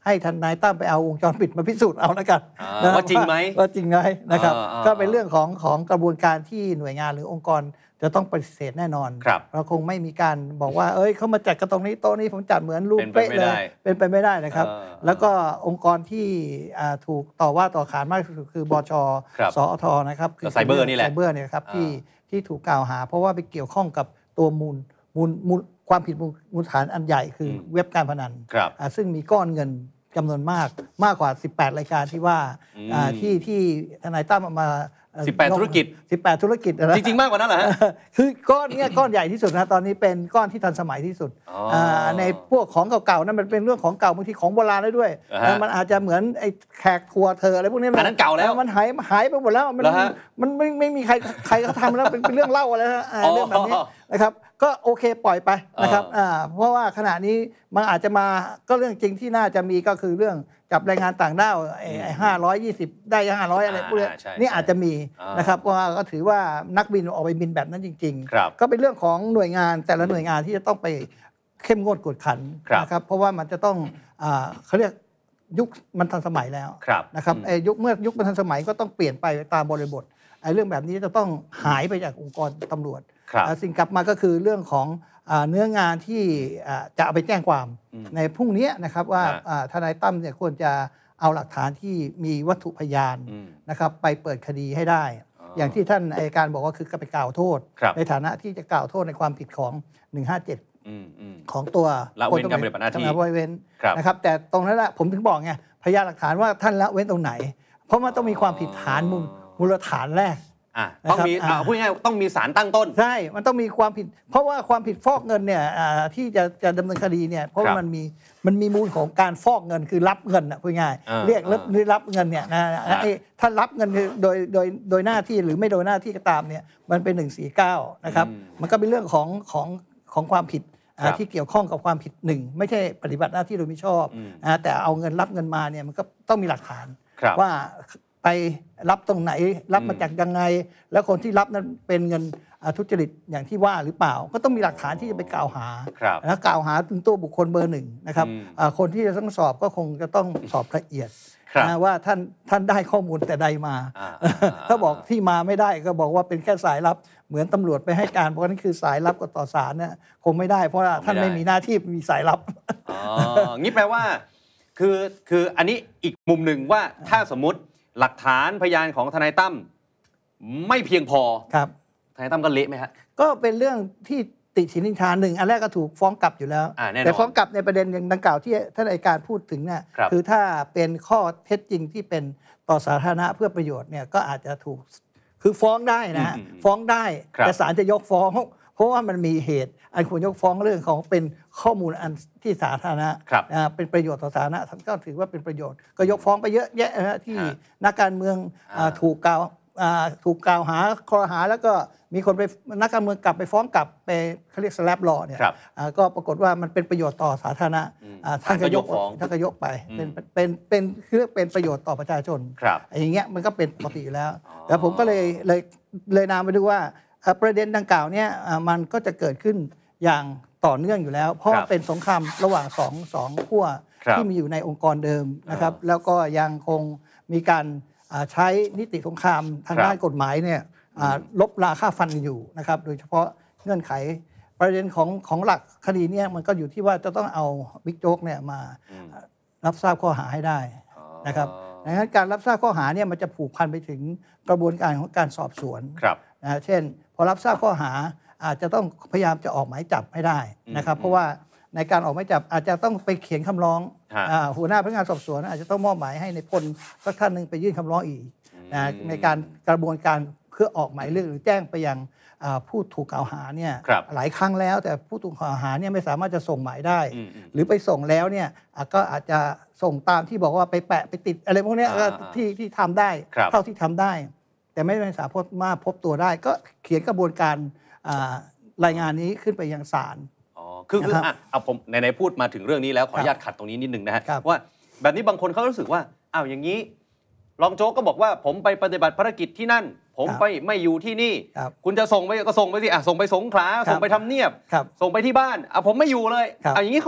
ให้ทนายตั้มไปเอาวงจรปิดมาพิสูจน์เอาแล้วกันนะว่าจริงไหมว่าจริงไหมนะครับอ่าก็เป็นเรื่องของของกระบวนการที่หน่วยงานหรือองค์กรจะต้องปฏิเสธแน่นอนครับเราคงไม่มีการบอกว่าเอ้ยเขามาจัดกันตรงนี้โต๊ะนี้ผมจัดเหมือนรูปเป็นไปเป๊ะไม่เลได้ยเป็นไปไม่ได้นะครับเออแล้วก็องค์กรที่อ่าถูกต่อว่าต่อขานมากที่สุดคือบชครับสอทนะครับก็ไซเบอร์นี่แหละไซเบอร์เนี่ยครับที่อ่าที่ถูกกล่าวหา เพราะว่าไปเกี่ยวข้องกับตัวมูลมูลมูลความผิดมูลมูลฐานอันใหญ่คืออมเว็บการพนันครับอ่าซึ่งมีก้อนเงินจำนวนมากมากกว่า สิบแปด รายการที่ว่าอืมอ่าที่ที่ทนายตั้มเอามาเอ่อสิบแปดธุรกิจสิบแปดธุรกิจนะจริง ๆ มากกว่านั้นเหรอฮะคือก้อนเนี้ยก้อนใหญ่ที่สุดนะตอนนี้เป็นก้อนที่ทันสมัยที่สุดอ๋ออ่าในพวกของเก่าๆนั้นมันเป็นเรื่องของเก่าบางทีของโบราณได้ด้วยอ่าฮะเออมันอาจจะเหมือนไอ้แขกทัวร์เธออะไรพวกนี้มัอันนั้นเก่าแล้วมันหายหายไปหมดแล้วมันเหรอฮะมันไม่ไม่มีใครใครเขาทำแล้วเป็นเป็นเรื่องเล่าอะไรนะอ่าอ๋อเรื่องแบบนี้นะครับก็โอเคปล่อยไปนะครับเอออ่อ่าเพราะว่าขณะนี้มันอาจจะมาก็เรื่องจริงที่น่าจะมีก็คือเรื่องจับแรงงานต่างด้าวไอ้ห้าร้อยยี่สิบได้ห้าร้อยอะไรพวกนี้อ่าใช่นี่อาจจะมีอ่านนะครับเพราะว่าก็ถือว่านักบินออกไปบินแบบนั้นจริงครับๆ ก็เป็นเรื่องของหน่วยงานแต่ละหน่วยงานที่จะต้องไปเข้มงวดกวดขันครับนะครับเพราะว่ามันจะต้องอ่าเขาเรียกยุคมันทันสมัยแล้วครับนะครับอืมไอ้ยุคเมื่อยุคมันทันสมัยก็ต้องเปลี่ยนไปตามบริบทไอ้เรื่องแบบนี้จะต้องหายไปจากองค์กรตำรวจครับอ่าสิ่งกลับมาก็คือเรื่องของอ่าเนื้องานที่อ่าจะเอาไปแจ้งความอืมในพรุ่งนี้นะครับว่าฮะอ่าทนายตั้มเนี่ยควรจะเอาหลักฐานที่มีวัตถุพยานอืมนะครับไปเปิดคดีให้ได้อ๋อออย่างที่ท่านอัยการบอกว่าคือก็ไปกล่าวโทษครับในฐานะที่จะกล่าวโทษในความผิดของ หนึ่งห้าเจ็ดอืมอืมของตัวละเว้นการปฏิบัติหน้าที่ละเว้นครับนะครับแต่ตรงนั้นแหละผมถึงบอกไงพยานหลักฐานว่าท่านละเว้นตรงไหน เพราะมันต้องมีความผิดฐานมูลมูลฐานแรกอ่ะต้องมีนะครับอ่าอ่าพูดง่ายๆต้องมีสารตั้งต้นใช่ มันต้องมีความผิด เพราะว่าความผิดฟอกเงินเนี่ยอ่าที่จะจะดำเนินคดีเนี่ย เพราะครัว่าบมันมีมันมีมูลของการฟอกเงินคือรับเงินอ่ะพูดง่ายอ่าเรียกรับอ่าหรือรับเงินเนี่ยนะอ่าไอ้ถ้ารับเงินโดยโดยโดยหน้าที่หรือไม่โดยหน้าที่ก็ตามเนี่ยมันเป็นหนึ่งสี่เก้านะครับอืมมันก็เป็นเรื่องของของของความผิดอ่าครับที่เกี่ยวข้องกับความผิดหนึ่งไม่ใช่ปฏิบัติหน้าที่โดยมิชอบอืมอ่าแต่เอาเงินรับเงินมาเนี่ยมันก็ต้องมีหลักฐานครับว่าไปรับตรงไหนรับมาอืมจากยังไง แล้วคนที่รับนั้นเป็นเงินอ่าทุจริตอย่างที่ว่าหรือเปล่า ก็ต้องมีหลักฐานที่จะไปกล่าวหาครับแล้วกล่าวหาถึงตัวบุคคลเบอร์หนึ่งนะครับอืมอ่าคนที่จะต้องสอบก็คงจะต้องสอบละเอียดครับนะว่าท่านท่านได้ข้อมูลแต่ใดมาอ่าถ้าบอกที่มาไม่ได้ก็บอกว่าเป็นแค่สายลับเหมือนตำรวจไปให้การเพราะนั่นคือสายลับกับต่อสารเนี่ยคงไม่ได้เพราะว่าท่านไม่ไม่ได้มีหน้าที่มีสายลับอ๋องี้แปลว่า คือคืออันนี้อีกมุมหนึ่งว่าถ้าสมมุติหลักฐานพยานของทนายตั้มไม่เพียงพอครับทนายตั้มก็เละไหมฮะก็เป็นเรื่องที่ติฉินนินทาหนึ่งอันแรกก็ถูกฟ้องกลับอยู่แล้วอ่าแน่นอนแต่ฟ้องกลับในประเด็นอย่างดังกล่าวที่ท่านอัยการพูดถึงเนี่ยครับคือถ้าเป็นข้อเท็จจริงที่เป็นต่อสาธารณะเพื่อประโยชน์เนี่ยก็อาจจะถูกคือฟ้องได้นะฮะอืมอืมฟ้องได้ครับแต่ศาลจะยกฟ้อง เพราะว่ามันมีเหตุอันควรยกฟ้องเรื่องของเป็นข้อมูลอันที่สาธารณะครับอ่าเป็นประโยชน์ต่อสาธารณะท่านก็ถือว่าเป็นประโยชน์ก็ยกฟ้องไปเยอะแยะนะฮะที่ฮะนักการเมืองอ่าอ่าถูกกล่าวอ่าถูกกล่าวหาข้อหาแล้วก็มีคนไปนักการเมืองกลับไปฟ้องกลับไปเขาเรียกสแลปลอเนี่ยครับอ่าก็ปรากฏว่ามันเป็นประโยชน์ต่อสาธารณะอืมอ่าท่านก็ยกศาลก็ยกฟ้องท่านก็ยกไปอืมเป็นเป็นเป็นคือเป็นประโยชน์ต่อประชาชนครับอย่างเงี้ยมันก็เป็นปกติอยู่แล้วอ๋อแต่ผมก็เลยเลยเลยนำไปดูว่าเอ่อประเด็นดังกล่าวเนี่ยอ่ามันก็จะเกิดขึ้นอย่างต่อเนื่องอยู่แล้ว เพราะว่าเป็นสงครามระหว่างสองสองขั้วครับที่มีอยู่ในองค์กรเดิมนะครับอ่าแล้วก็ยังคงมีการอ่าใช้นิติสงครามทางครับด้านกฎหมายเนี่ยอ่าลบราค่าฟันกันอยู่นะครับ โดยเฉพาะเงื่อนไขประเด็นของของหลักคดีเนี่ยมันก็อยู่ที่ว่าจะต้องเอาบิ๊กโจ๊กเนี่ยมาอืมรับทราบข้อหาให้ได้อ๋อนะครับดังนั้นการรับทราบข้อหาเนี่ยมันจะผูกพันไปถึงกระบวนการของการสอบสวนครับนะเช่น พอรับทราบข้อหาอาจจะต้องพยายามจะออกหมายจับให้ได้นะครับอืมเพราะว่าในการออกหมายจับอาจจะต้องไปเขียนคำร้องฮะอ่าหัวหน้าพนักงานสอบสวนอาจจะต้องมอบหมายให้ในพลสักท่านหนึ่งไปยื่นคำร้องอีกนะอืมในการกระบวนการเพื่อออกหมายเรียกหรือแจ้งไปยังอ่าผู้ถูกกล่าวหาเนี่ยครับหลายครั้งแล้วแต่ผู้ถูกกล่าวหาเนี่ยไม่สามารถจะส่งหมายได้อืมอืมหรือไปส่งแล้วเนี่ยอ่ะก็อาจจะส่งตามที่บอกว่าไปแปะไปติดอะไรพวกเนี้ยอ่าก็อ่าที่ที่ทำได้ครับเท่าที่ทำได้ แต่ไม่สามารถพบตัวได้ ก็เขียนกระบวนการอ่ารายงานนี้ขึ้นไปยังศาลอ๋อคือคือนะครับอ่ะเอาผมไหนๆพูดมาถึงเรื่องนี้แล้วขออนุญาตขัดตรงนี้นิดนึงนะฮะครับว่าแบบนี้บางคนเขารู้สึกว่าอ้าวอย่างนี้รองโจ๊กก็บอกว่าผมไปปฏิบัติภารกิจที่นั่น ผมไปไม่อยู่ที่นี่ครับคุณจะส่งไปก็ส่งไปสิอ่ะส่งไปสงขลาครับส่งไปทำเนียบครับส่งไปที่บ้านอ่ะผมไม่อยู่เลยครับอ่ะอย่างนี้เขาก็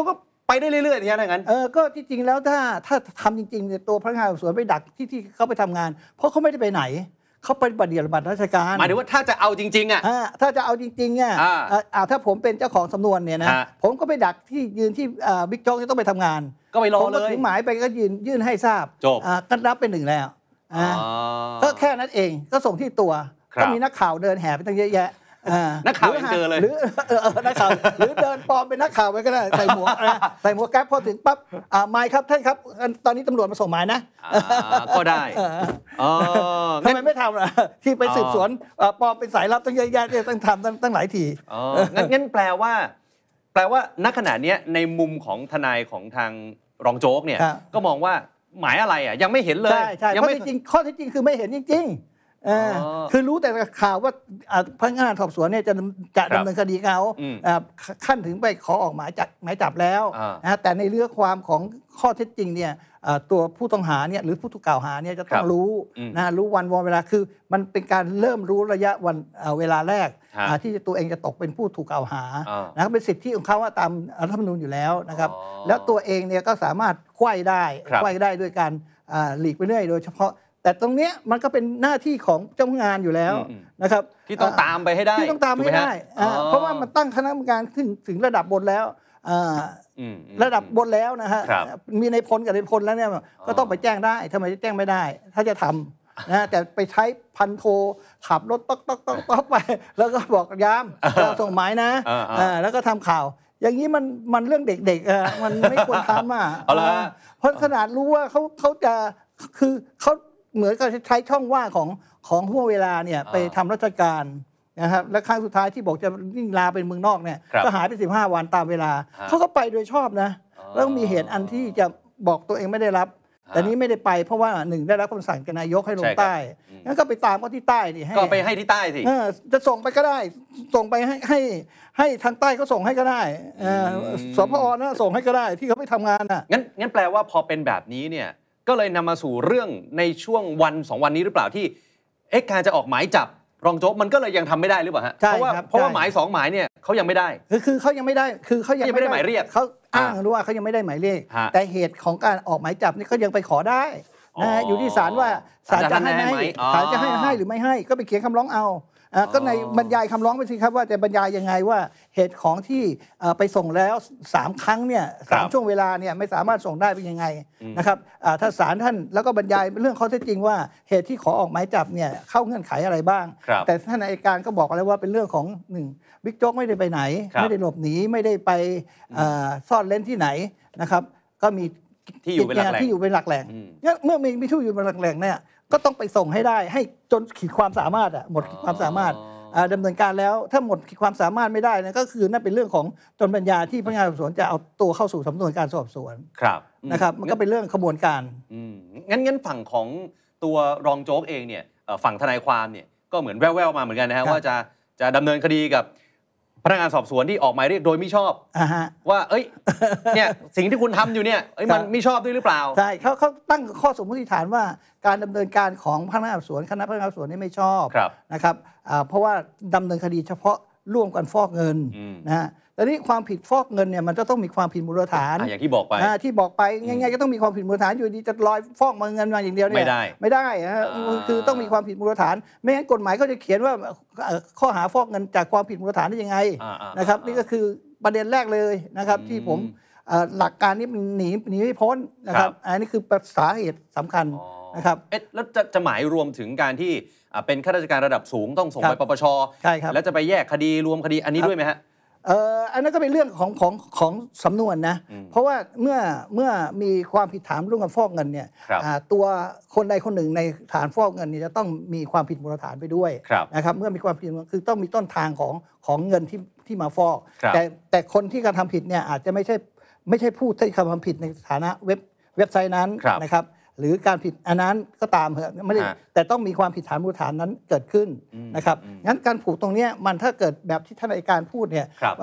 ไปได้เรื่อยๆอย่างนั้นเออก็ที่จริงแล้วถ้าถ้าทำจริงๆเนี่ยตัวพนักงานสอบสวนไปดักที่ที่เขาไปทำงาน เพราะเขาไม่ได้ไปไหนเขาไปปฏิบัติราชการหมายถึงว่าถ้าจะเอาจริงๆอ่ะถ้าจะเอาจริงๆอ่ะอ่าถ้าผมเป็นเจ้าของสำนวนเนี่ยนะผมก็ไปดักที่ยืนที่บิ๊กโจ๊กจะต้องไปทำงานก็ไปรอเลยผมก็ถึงหมายไปก็ยืนยื่นให้ทราบจบก็รับเป็นหนึ่งแล้วก็แค่นั้นเองก็ส่งที่ตัวก็มีนักข่าวเดินแห่ไปตั้งเยอะแยะนักข่าวยังเจอเลยหรือนักข่าวหรือเดินปลอมเป็นนักข่าวไปก็ได้ใส่หมวกใส่หมวกแก๊ปพอถึงปั๊บหมายครับท่านครับตอนนี้ตำรวจมาส่งหมายนะก็ได้ทำไมไม่ทำล่ะที่ไปสืบสวนปลอมเป็นสายลับตั้งเยอะแยะต้องทำตั้งหลายทีงั้นงั้นแปลว่าแปลว่าณขณะนี้ในมุมของทนายของทางรองโจ๊กเนี่ยก็มองว่าหมายอะไรอ่ะยังไม่เห็นเลยใช่ใช่ข้อเท็จจริงข้อเท็จจริงคือไม่เห็นจริงคือรู้แต่ข่าวว่าพนักงานสอบสวนเนี่ยจะจะดำเนินคดีเขาขั้นถึงไปขอออกหมายจับหมายจับแล้วนะแต่ในเรื่องความของข้อเท็จจริงเนี่ยตัวผู้ต้องหาเนี่ยหรือผู้ถูกกล่าวหาเนี่ยจะต้องรู้นะรู้วันวันเวลาคือมันเป็นการเริ่มรู้ระยะวันเวลาแรกที่ตัวเองจะตกเป็นผู้ถูกกล่าวหานะเป็นสิทธิของเขาว่าตามรัฐธรรมนูญอยู่แล้วนะครับแล้วตัวเองเนี่ยก็สามารถไขว้ได้ไขว้ได้ด้วยการหลีกไปเรื่อยโดยเฉพาะแต่ตรงเนี้ยมันก็เป็นหน้าที่ของเจ้างานอยู่แล้วนะครับที่ต้องตามไปให้ได้ที่ต้องตามให้ได้เพราะว่ามันตั้งคณะกรรมการถึงถึงระดับบนแล้วระดับบนแล้วนะฮะมีในพลกับในพลแล้วเนี่ยก็ต้องไปแจ้งได้ทำไมจะแจ้งไม่ได้ถ้าจะทำนะแต่ไปใช้พันโทขับรถต๊อกต๊อกต๊อกต๊อกไปแล้วก็บอกยามเราส่งหมายนะแล้วก็ทำข่าวอย่างนี้มันมันเรื่องเด็กๆมันไม่ควรทำอ่ะเพราะขนาดรู้ว่าเขาเขาจะคือเขาเหมือนกับใช้ช่องว่างของของห่วงเวลาเนี่ยไปทำราชการนะครับและครั้งสุดท้ายที่บอกจะนิ่งลาเป็นเมืองนอกเนี่ยก็หายไปสิบห้าวันตามเวลาเขาก็ไปโดยชอบนะแล้วมีเหตุอันที่จะบอกตัวเองไม่ได้รับแต่นี้ไม่ได้ไปเพราะว่าหนึ่งได้รับคำสั่งจากนายกให้ลงใต้งั้นก็ไปตามก็ที่ใต้ดิก็ไปให้ที่ใต้สิจะส่งไปก็ได้ส่งไปให้ให้ให้ทางใต้ก็ส่งให้ก็ได้สพอนะส่งให้ก็ได้ที่เขาไปทำงานอ่ะงั้นงั้นแปลว่าพอเป็นแบบนี้เนี่ยก็เลยนำมาสู่เรื่องในช่วงวันสองวันนี้หรือเปล่าที่เอ๊ะการจะออกหมายจับรองโจ๊กมันก็เลยยังทำไม่ได้หรือเปล่าฮะเพราะว่าเพราะว่าหมายสองหมายเนี่ยเขายังไม่ได้คือคือเขายังไม่ได้คือเขายังไม่ได้หมายเรียกเขาอ้างว่าเขายังไม่ได้หมายเรียกแต่เหตุของการออกหมายจับนี่เขายังไปขอได้นะอยู่ที่ศาลว่าศาลจะให้ไหมศาลจะให้ให้หรือไม่ให้ก็ไปเขียนคำร้องเอาก็ในบรรยายคำร้องไปสิครับว่าจะบรรยายยังไงว่าเหตุของที่ไปส่งแล้วสามครั้งเนี่ยสามช่วงเวลาเนี่ยไม่สามารถส่งได้เป็นยังไงนะครับถ้าศาลท่านแล้วก็บรรยายเรื่องข้อเท็จจริงว่าเหตุที่ขอออกหมายจับเนี่ยเข้าเงื่อนไขอะไรบ้างแต่ท่านอัยการก็บอกแล้วว่าเป็นเรื่องของหนึ่งบิ๊กโจ๊กไม่ได้ไปไหนไม่ได้หลบหนีไม่ได้ไปซ่อนเล้นที่ไหนนะครับก็มีที่อยู่เป็นหลักแหล่งที่อยู่เป็นหลักแหล่งเมื่อมีมีที่อยู่เป็นหลักแหล่งเนี่ยก็ต้องไปส่งให้ได้ให้จนขีดความสามารถอ่ะหมดขีดความสามารถดำเนินการแล้วถ้าหมดขีดความสามารถไม่ได้นะก็คือนั่นเป็นเรื่องของจนปัญญาที่พนักงานสอบสวนจะเอาตัวเข้าสู่สำนวนการสอบสวนครับนะครับมันก็เป็นเรื่องขบวนการงั้นงั้นฝั่งของตัวรองโจ๊กเองเนี่ยฝั่งทนายความเนี่ยก็เหมือนแว่วๆมาเหมือนกันนะฮะว่าจะจะดำเนินคดีกับพนักงานสอบสวนที่ออกหมายเรียกโดยไม่ชอบว่าเอ้ยเนี่ยสิ่งที่คุณทำอยู่เนี่ยมันไม่ชอบด้วยหรือเปล่าใช่เขาเขาตั้งข้อสมมติฐานว่าการดำเนินการของพนักงานสอบสวนคณะพนักงานสอบสวนนี่ไม่ชอบนะครับเพราะว่าดำเนินคดีเฉพาะร่วมกันฟอกเงินนะฮะแต่นี่ความผิดฟอกเงินเนี่ยมันจะต้องมีความผิดมูลฐานอย่างที่บอกไปที่บอกไปง่ายๆก็ต้องมีความผิดมูลฐานอยู่ดีจะลอยฟอกเงินมาอย่างเดียวเนี่ยไม่ได้ไม่ได้นะคือต้องมีความผิดมูลฐานไม่งั้นกฎหมายก็จะเขียนว่าข้อหาฟอกเงินจากความผิดมูลฐานได้ยังไงนะครับนี่ก็คือประเด็นแรกเลยนะครับที่ผมหลักการนี้มันหนีหนีไม่พ้นนะครับอันนี้คือสาเหตุสำคัญนะครับเอ๊ะแล้วจะจะหมายรวมถึงการที่เป็นข้าราชการระดับสูงต้องส่งไปปปชใช่ครับแล้วจะไปแยกคดีรวมคดีอันนี้ด้วยไหมฮะเอ่ออันนั้นก็เป็นเรื่องของของของสำนวนนะเพราะว่าเมื่อเมื่อมีความผิดฐานร่วมกันฟอกเงินเนี่ยตัวคนใดคนหนึ่งในฐานฟอกเงินเนี่ยจะต้องมีความผิดมูลฐานไปด้วยนะครับเมื่อมีความผิดคือต้องมีต้นทางของของเงินที่ที่มาฟอกแต่แต่คนที่กระทำผิดเนี่ยอาจจะไม่ใช่ไม่ใช่ผู้ที่กระทำผิดในฐานะเว็บเว็บไซต์นั้นนะครับหรือการผิดอันนั้นก็ตามเหอะไม่ได้แต่ต้องมีความผิดฐานมูลฐานนั้นเกิดขึ้นนะครับงั้นการผูกตรงนี้มันถ้าเกิดแบบที่ท่านอัยการพูดเนี่ย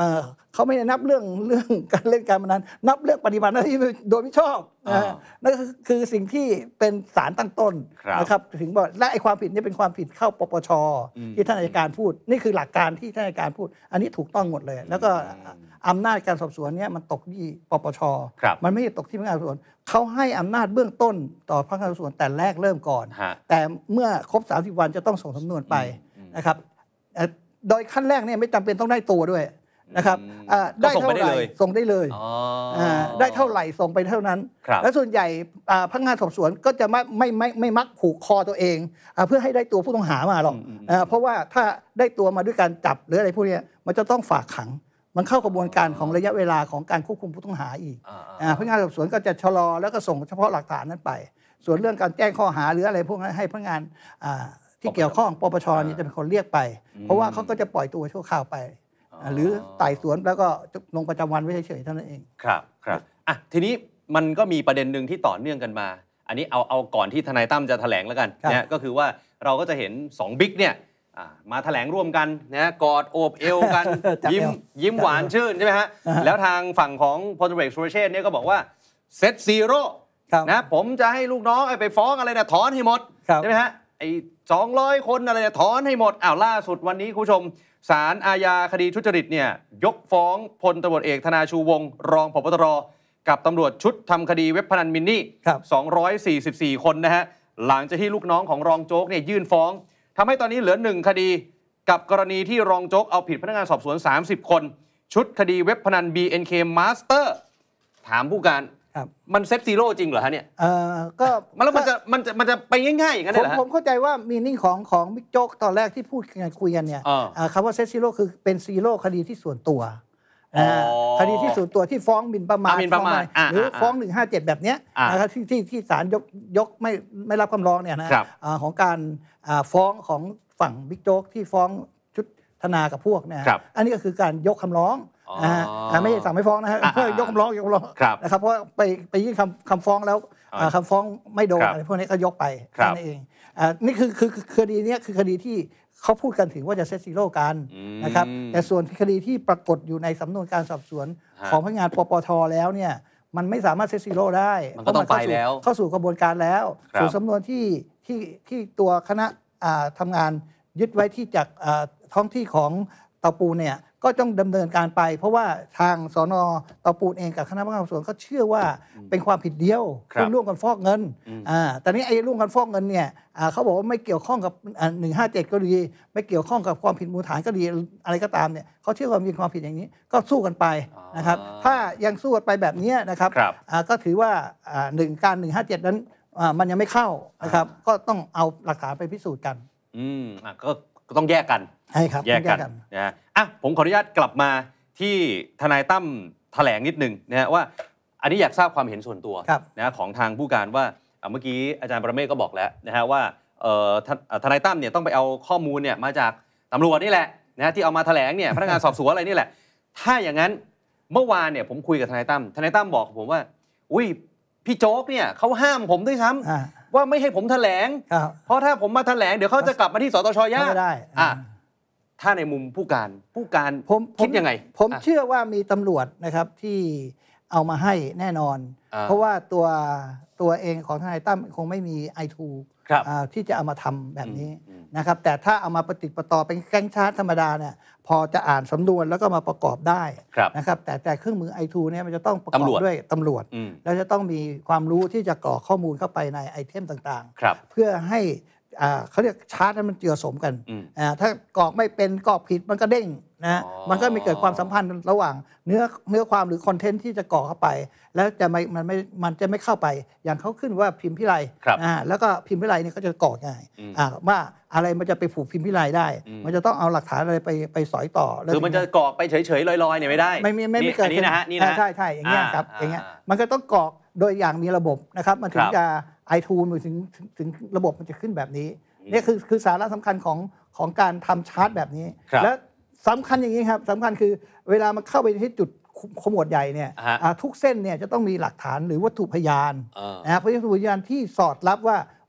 เขาไม่ได้นับเรื่องเรื่องการเล่นการพนันนับเรื่องปฏิบัติหน้าที่โดยไม่ชอบนะนั่นคือสิ่งที่เป็นศาลตั้งต้นนะครับถึงบอกและไอ้ความผิดนี้เป็นความผิดเข้าปปชที่ท่านอัยการพูดนี่คือหลักการที่ท่านอัยการพูดอันนี้ถูกต้องหมดเลยแล้วก็อำนาจการสอบสวนเนี่ยมันตกที่ปปชมันไม่ได้ตกที่พนักงานสอบสวนเขาให้อำนาจเบื้องต้นต่อพนักงานสอบสวนแต่แรกเริ่มก่อนแต่เมื่อครบสามสิบวันจะต้องส่งสำนวนไปนะครับโดยขั้นแรกเนี่ยไม่จำเป็นต้องได้ตัวด้วยนะครับได้เท่าไหร่ส่งได้เลยได้เท่าไหร่ส่งไปเท่านั้นและส่วนใหญ่พนักงานสอบสวนก็จะไม่ไม่ไม่ไม่มักผูกคอตัวเองเพื่อให้ได้ตัวผู้ต้องหามาหรอกเพราะว่าถ้าได้ตัวมาด้วยการจับหรืออะไรพวกนี้มันจะต้องฝากขังมันเข้ากระบวนการของระยะเวลาของการควบคุมผู้ต้องหาอีกพนักงานสอบสวนก็จะชะลอแล้วก็ส่งเฉพาะหลักฐานนั้นไปส่วนเรื่องการแจ้งข้อหาหรืออะไรพวกนั้นให้พนักงานที่เกี่ยวข้องปปชนี่จะเป็นคนเรียกไปเพราะว่าเขาก็จะปล่อยตัวชั่วคราวไปหรือไต่สวนแล้วก็ลงประจำวันไว้เฉยๆเท่านั้นเองครับครับอ่ะทีนี้มันก็มีประเด็นหนึ่งที่ต่อเนื่องกันมาอันนี้เอาเอาก่อนที่ทนายตั้มจะแถลงแล้วกันนะก็คือว่าเราก็จะเห็นสองบิ๊กเนี่ยมาแถลงร่วมกันนะกอดโอบเอวกันยิ้มยิ้มหวานชื่นใช่ไหมฮะแล้วทางฝั่งของพลตำรวจเอกสุรเชษฐ์เนี่ยก็บอกว่าเซตซีโร่นะผมจะให้ลูกน้องไปฟ้องอะไรนะถอนให้หมดใช่ไหมฮะไอ้สองร้อยคนอะไรนะถอนให้หมดอ้าวล่าสุดวันนี้คุณผู้ชมศาลอาญาคดีทุจริตเนี่ยยกฟ้องพลตำรวจเอกธนาชูวงศ์รองผบ.ตร.กับตำรวจชุดทำคดีเว็บพนันมินนี่สองร้อยสี่สิบสี่คนนะฮะหลังจากที่ลูกน้องของรองโจ๊กเนี่ยยื่นฟ้องทำให้ตอนนี้เหลือหนึ่งคดีกับกรณีที่รองโจ๊กเอาผิดพนักงานสอบสวนสามสิบคนชุดคดีเว็บพนัน บี เอ็น เค Master ถามผู้การมันเซตซีโร่จริงเหรอฮะเนี่ยเออก็มันแล้วมันจะมันจะมันจะไปง่ายๆอย่างนั้นเหรอฮะผมเข้าใจว่ามีนิ่งของของบิ๊กโจ๊กตอนแรกที่พูดกันคุยกันเนี่ยคำว่าเซตซีโร่คือเป็นซีโร่คดีที่ส่วนตัวคดีที่ส่วนตัวที่ฟ้องหมิ่นประมาทหรือฟ้องหนึ่งห้าเจ็ดแบบเนี้ยนะครับที่ที่ที่ศาลยกยกไม่ไม่รับคำร้องเนี่ยนะของการฟ้องของฝั่งบิ๊กโจ๊กที่ฟ้องชุดธนากับพวกเนี่ยอันนี้ก็คือการยกคำร้องไม่ใช่สั่งไม่ฟ้องนะฮะยกคำร้องยกคำร้องนะครับเพราะไปไปยื่นคำคำฟ้องแล้วคำฟ้องไม่โดนอะไรพวกนี้ก็ยกไปนั่นเองนี่คือคือคดีนี้คือคดีที่เขาพูดกันถึงว่าจะเซตซีโร่กันนะครับแต่ส่วนคดีที่ปรากฏอยู่ในสำนวนการสอบสวนของพนักงานปปชแล้วเนี่ยมันไม่สามารถเซตซีโร่ได้มันก็ต้องไปแล้วเข้าสู่กระบวนการแล้วส่วนสำนวนที่ที่ที่ตัวคณะทำงานยึดไว้ที่จากท้องที่ของเตาปูนเนี่ยก็ต้องดำเนินการไปเพราะว่าทางสน.เตาปูนเองกับคณะพนักงานสอบสวนเขาเชื่อว่าเป็นความผิดเดียวคือร่วมกันฟอกเงินอ่าแต่นี้ไอ้ร่วมกันฟอกเงินเนี่ยเขาบอกว่าไม่เกี่ยวข้องกับหนึ่งห้าเจ็ดก็ดีไม่เกี่ยวข้องกับความผิดมูลฐานก็ดีอะไรก็ตามเนี่ยเขาเชื่อว่ามีความผิดอย่างนี้ก็สู้กันไปนะครับถ้ายังสู้กันไปแบบนี้นะครับก็ถือว่าหนึ่งการหนึ่งห้าเจ็ดนั้นมันยังไม่เข้านะครับก็ต้องเอาหลักฐานไปพิสูจน์กันอืมก็ต้องแยกกันใช่ครับแยกกันนะอ่ะผมขออนุญาตกลับมาที่ทนายตั้มแถลงนิดนึงนะฮะว่าอันนี้อยากทราบความเห็นส่วนตัวนะของทางผู้การว่าเมื่อกี้อาจารย์ประเมศก็บอกแล้วนะฮะว่าทนายตั้มเนี่ยต้องไปเอาข้อมูลเนี่ยมาจากตำรวจนี่แหละนะที่เอามาแถลงเนี่ยพนักงานสอบสวนอะไรนี่แหละถ้าอย่างนั้นเมื่อวานเนี่ยผมคุยกับทนายตั้มทนายตั้มบอกผมว่าอุ้ยพี่โจ๊กเนี่ยเขาห้ามผมด้วยซ้ำว่าไม่ให้ผมแถลงเพราะถ้าผมมาแถลงเดี๋ยวเขาจะกลับมาที่สตช.ยากไม่ได้ถ้าในมุมผู้การผู้การคิดยังไงผมเชื่อว่ามีตำรวจนะครับที่เอามาให้แน่นอนเพราะว่าตัวตัวเองของทนายตั้มคงไม่มี ไอ ทู ที่จะเอามาทำแบบนี้นะครับแต่ถ้าเอามาปฏิปต่อเป็นแก๊งชาร์ตธรรมดาเนี่ยพอจะอ่านสำนวนแล้วก็มาประกอบได้นะครับแต่แต่เครื่องมือ ไอ ทู เนี่ยมันจะต้องประกอบด้วยตำรวจแล้วจะต้องมีความรู้ที่จะกรอกข้อมูลเข้าไปในไอเทมต่างๆเพื่อให้เขาเรียกชาร์ตให้มันเจือสมกันถ้ากรอกไม่เป็นกรอกผิดมันก็เด้งนะมันก็มีเกิดความสัมพันธ์ระหว่างเนื้อเนื้อความหรือคอนเทนต์ที่จะกรอกเข้าไปแล้วจะไม่มันไม่มันจะไม่เข้าไปอย่างเขาขึ้นว่าพิมพ์พิไลแล้วก็พิมพ์พิไลเนี่ยเขาจะกรอกง่ายว่าอะไรมันจะไปผูกพิมพ์พิไลได้มันจะต้องเอาหลักฐานอะไรไปไปสอยต่อคือมันจะกรอกไปเฉยๆลอยๆเนี่ยไม่ได้ไม่ไม่ไม่เกิดนี่นะฮะนี่นะใช่ใช่อย่างเงี้ยครับอย่างเงี้ยมันก็ต้องกรอกโดยอย่างมีระบบนะครับมันถึงจะ ไอ ทู มันถึงถึงระบบมันจะขึ้นแบบนี้นี่คือคือสาระสำคัญของของการทำชาร์ตแบบนี้และสำคัญอย่างนี้ครับสำคัญคือเวลามันเข้าไปที่จุดขมวดใหญ่เนี่ยทุกเส้นเนี่ยจะต้องมีหลักฐานหรือวัตถุพยานนะครับวัตถุพยานที่สอดรับว่า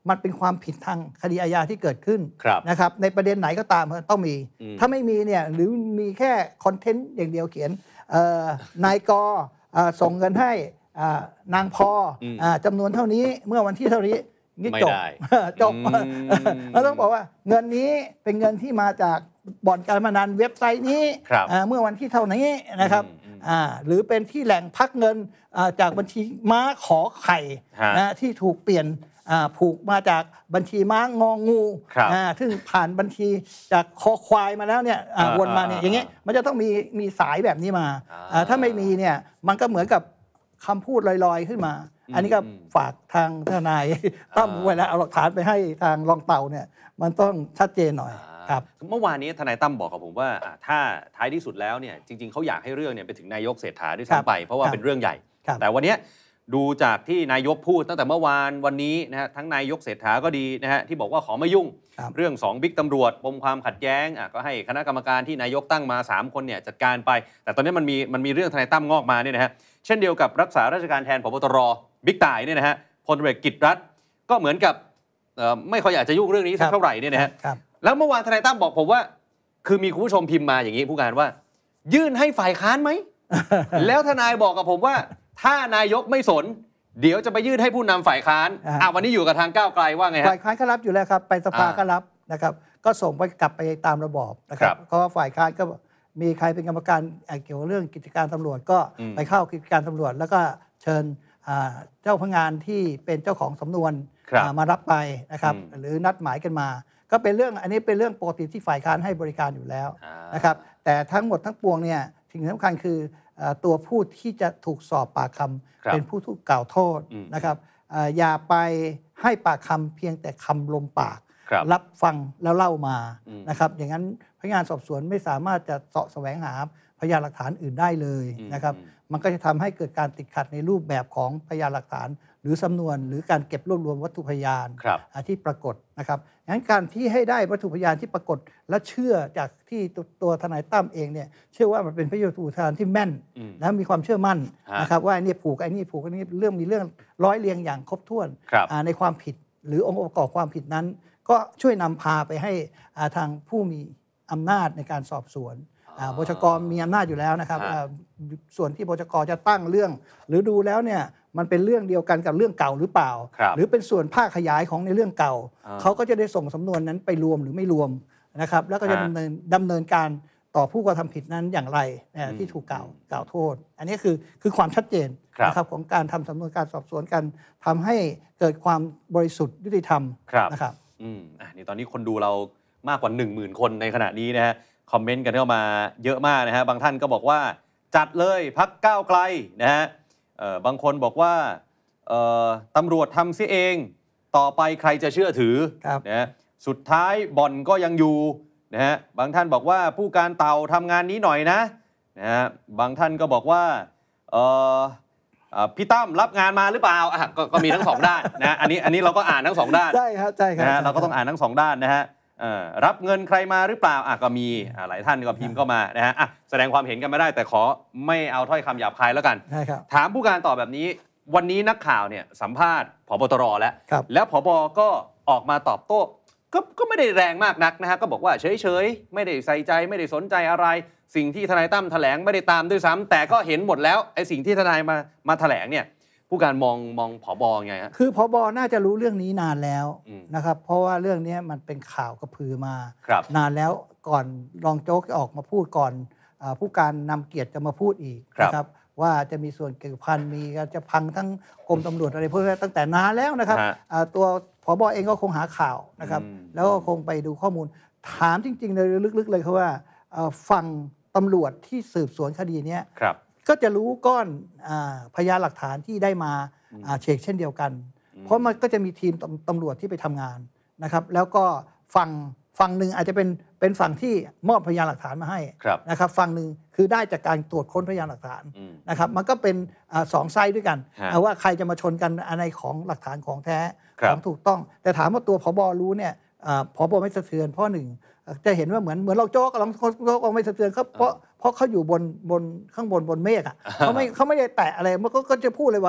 มันเป็นความผิดทางคดีอาญาที่เกิดขึ้นครับนะครับในประเด็นไหนก็ตามต้องมีอืมถ้าไม่มีเนี่ยหรือมีแค่คอนเทนต์อย่างเดียวเขียนเอ่อนายกเอ่อส่งเงินให้อ่านางพออืมอ่าจำนวนเท่านี้เมื่อวันที่เท่านี้นี่ไม่จบได้จบอืมเราต้องบอกว่าเงินนี้เป็นเงินที่มาจากบ่อนการพนันเว็บไซต์นี้ครับอ่าเมื่อวันที่เท่านี้นะครับอืมอืมอ่าหรือเป็นที่แหล่งพักเงินอ่าจากบัญชีม้าขอไข่ฮะนะที่ถูกเปลี่ยนอ่าผูกมาจากบัญชีม้างองูครับอ่าซึ่งผ่านบัญชีจากคอควายมาแล้วเนี่ยอ่าอ่าวนมาเนี่ยอ่าอย่างเงี้ยมันจะต้องมีมีสายแบบนี้มาอ่าอ่าถ้าไม่มีเนี่ยมันก็เหมือนกับคำพูดลอยๆขึ้นมาอืมอันนี้ก็อืมฝากทางทนายตั้มอ่าเวลาเอาหลักฐานไปให้ทางรองเต่าเนี่ยมันต้องชัดเจนหน่อยครับเมื่อวานนี้ทนายตั้มบอกกับผมว่าอ่ะถ้าท้ายที่สุดแล้วเนี่ยจริง ๆเขาอยากให้เรื่องเนี่ยไปถึงนายกเศรษฐาด้วยครับซ้ำไปเพราะว่าครับเป็นเรื่องใหญ่ครับแต่วันเนี้ยดูจากที่นายกพูดตั้งแต่เมื่อวานวันนี้นะฮะทั้งนายกเศรษฐาก็ดีนะฮะที่บอกว่าขอไม่ยุ่งครับเรื่องสองบิ๊กตำรวจปมความขัดแย้งอ่ะก็ให้คณะกรรมการที่นายกตั้งมาสามคนเนี่ยจัดการไป แต่ตอนนี้มันมีมันมีเรื่องทนายตั้มงอกมาเนี่ยนะฮะเช่นเดียวกับรักษาราชการแทนผบตรบิ๊กต่ายเนี่ยนะฮะพลเอกกิจรัตน์ก็เหมือนกับเอ่อไม่ค่อยอยากจะยุ่งเรื่องนี้สักเท่าไหร่เนี่ยนะฮะครับแล้วเมื่อวานทนายตั้มบอกผมว่า คือมีคุณผู้ชมพิมพ์มาอย่างนี้ผู้การว่า ยื่นให้ฝ่ายค้านไหม แล้วทนายบอกกับผมว่า ถ้านายกไม่สน เดี๋ยวจะไปยื่นให้ผู้นำฝ่ายค้านอ่าอ่ะวันนี้อยู่กับทางก้าวไกลว่าไงฮะฝ่ายค้านก็รับอยู่แล้วครับ ไปสภาอ่าก็รับนะครับ ก็ส่งไปกลับไปตามระบอบนะคครัรับบ เพราะว่าฝ่ายค้านก็มีใครเป็นกรรมการเกี่ยวกับเรื่องกิจการตำรวจก็อืมไปเข้ากิจการตำรวจ แล้วก็เชิญอ่าเจ้าพนักงานที่เป็นเจ้าของสำนวนครับอ่ามารับไปนะครับอืมหรือนัดหมายกันมา ก็เป็นเรื่องอันนี้เป็นเรื่องปกติที่ฝ่ายค้านให้บริการอยู่แล้วอ่านนะครับ แต่ทั้งหมดทั้งปวงเนี่ยสิ่งสำคัญคือเอ่อตัวผู้ที่จะถูกสอบปากคครับำเป็นผู้ถูกกล่าวโทษอืมนะครับเอ่ออย่าไปให้ปากคำเพียงแต่คำลมปากครับรับฟังแล้วเล่ามาอืมนะครับ อย่างนั้นพนักงานสอบสวนไม่สามารถจะเสาะแสวงหาพยานหลักฐานอื่นได้เลยอืมนะครับอืมมันก็จะทำให้เกิดการติดขัดในรูปแบบของพยานหลักฐาน หรือสำนวนหรือการเก็บรวบรวมวัตถุพยานครับอ่าที่ปรากฏนะครับงั้นการที่ให้ได้วัตถุพยานที่ปรากฏ และเชื่อจากที่ตัวตัวทนายตั้มเองเนี่ยเชื่อว่ามันเป็นพยานวัตถุพยานที่แม่นอืมและมีความเชื่อมั่นฮะนะครับว่าไอ้นี่ผูกไอ้นี่ผูกไอ้นี่เรื่องมีเรื่องร้อยเรียงอย่างครบถ้วนครับอ่าในความผิดหรือองค์ประกอบความผิดนั้น ก็ช่วยนำพาไปให้อ่าทางผู้มีอำนาจในการสอบสวนอ่าบชกมีอำนาจอยู่แล้วนะครับฮะอ่าส่วนที่บชกจะตั้งเรื่อง หรือดูแล้วเนี่ยมันเป็นเรื่องเดียวกันกับเรื่องเก่าหรือเปล่าครับหรือเป็นส่วนภาคขยายของในเรื่องเก่าอ่าเขาก็จะได้ส่งสำนวนนั้นไปรวมหรือไม่รวมนะครับแล้วก็จะฮะดำเนินดำเนินการต่อผู้กระทำผิดนั้นอย่างไรนะอืมที่ถูกกล่าวกล่าวโทษ อันนี้คือคือความชัดเจนครับนะครับของการทำสำนวนการสอบสวนกันทำให้เกิดความบริสุทธิ์ยุติธรรมครับนะครับอืมอ่ะนี่ตอนนี้คนดูเรามากกว่า หนึ่งหมื่น คนในขณะนี้นะฮะคอมเมนต์กันเข้ามาเยอะมากนะฮะบางท่านก็บอกว่าจัดเลยพักก้าวไกลนะฮะเอ่อบางคนบอกว่าเอ่อตำรวจทำเสียเอง ต่อไปใครจะเชื่อถือครับนะฮะสุดท้ายบ่อนก็ยังอยู่นะฮะบางท่านบอกว่าผู้การเต่าทำงานนี้หน่อยนะนะฮะบางท่านก็บอกว่าเอ่อ เอ่อพี่ตั้มรับงานมาหรือเปล่าอ่ะกก็มีทั้งสองด้านนะอันนี้อันนี้เราก็อ่านทั้งสองด้านใช่ครับใช่ครับนะฮะใช่เราก็ต้องอ่านทั้งสองด้านนะฮะเอ่อรับเงินใครมาหรือเปล่าอ่ะก็มีอ่ะหลายท่านก็พิมพ์เข้ามานะฮะอ่ะแสดงความเห็นกันมาได้ แต่ขอไม่เอาถ้อยคำหยาบคายแล้วกันใช่ครับถามผู้การต่อแบบนี้ วันนี้นักข่าวเนี่ยสัมภาษณ์ผบตรแล้วครับแล้วผบก็ออกมาตอบโต้ก็ก็ไม่ได้แรงมากนักนะฮะก็บอกว่าเฉยๆไม่ได้ใส่ใจไม่ได้สนใจอะไร สิ่งที่ทนายตั้มแถลงไม่ได้ตามด้วยซ้ำแต่ก็เห็นหมดแล้วไอ้สิ่งที่ทนายมามาแถลงเนี่ยผู้การมองมองผบไงฮะคือพบน่าจะรู้เรื่องนี้นานแล้วอืมนะครับ เพราะว่าเรื่องนี้มันเป็นข่าวกระพือมาครับนานแล้วก่อนรองโจ๊กจะออกมาพูดก่อนอาผู้การนำเกียรติจะมาพูดอีกครับนะครับ ว่าจะมีส่วนเกี่ยวพันมีจะพังทั้งกรมตำรวจอะไรพวกนี้ตั้งแต่นานแล้วนะครับฮะอ่าตัวผบเองก็คงหาข่าวนะครับอืมแล้วก็คงไปดูข้อมูล ถามจริงๆเลยลึกๆเลยคือว่าเอ่อฝั่งตำรวจที่สืบสวนคดีเนี้ยครับก็จะรู้ก้อนอาพยานหลักฐานที่ได้มาอืมอ่าเชกเช่นเดียวกันอืมเพราะมันก็จะมีทีมตำตำรวจที่ไปทำงานนะครับ แล้วก็ฝั่งฝั่งหนึ่งอาจจะเป็นเป็นฝั่งที่มอบพยานหลักฐานมาให้ครับนะครับฝั่งหนึ่งคือได้จากการตรวจค้นพยานหลักฐานอืมนะครับ มันก็เป็นอาสองไซด์ด้วยกันฮะอ่าว่าใครจะมาชนกันอันในของหลักฐานของแท้ครับของถูกต้อง แต่ถามว่าตัวผบรู้เนี่ยอ่าผบไม่สะเทือนเพราะหนึ่งจะเห็นว่าเหมือนเหมือนเราโจ๊กกับเราโจ๊กเราไม่สะเทือนเขาเพราะเพราะเขาอยู่บนบนข้างบนบนเมฆอ่ะเขาไม่เขาไม่ได้แตะอะไรมันก็ก็จะพูดเลยว่า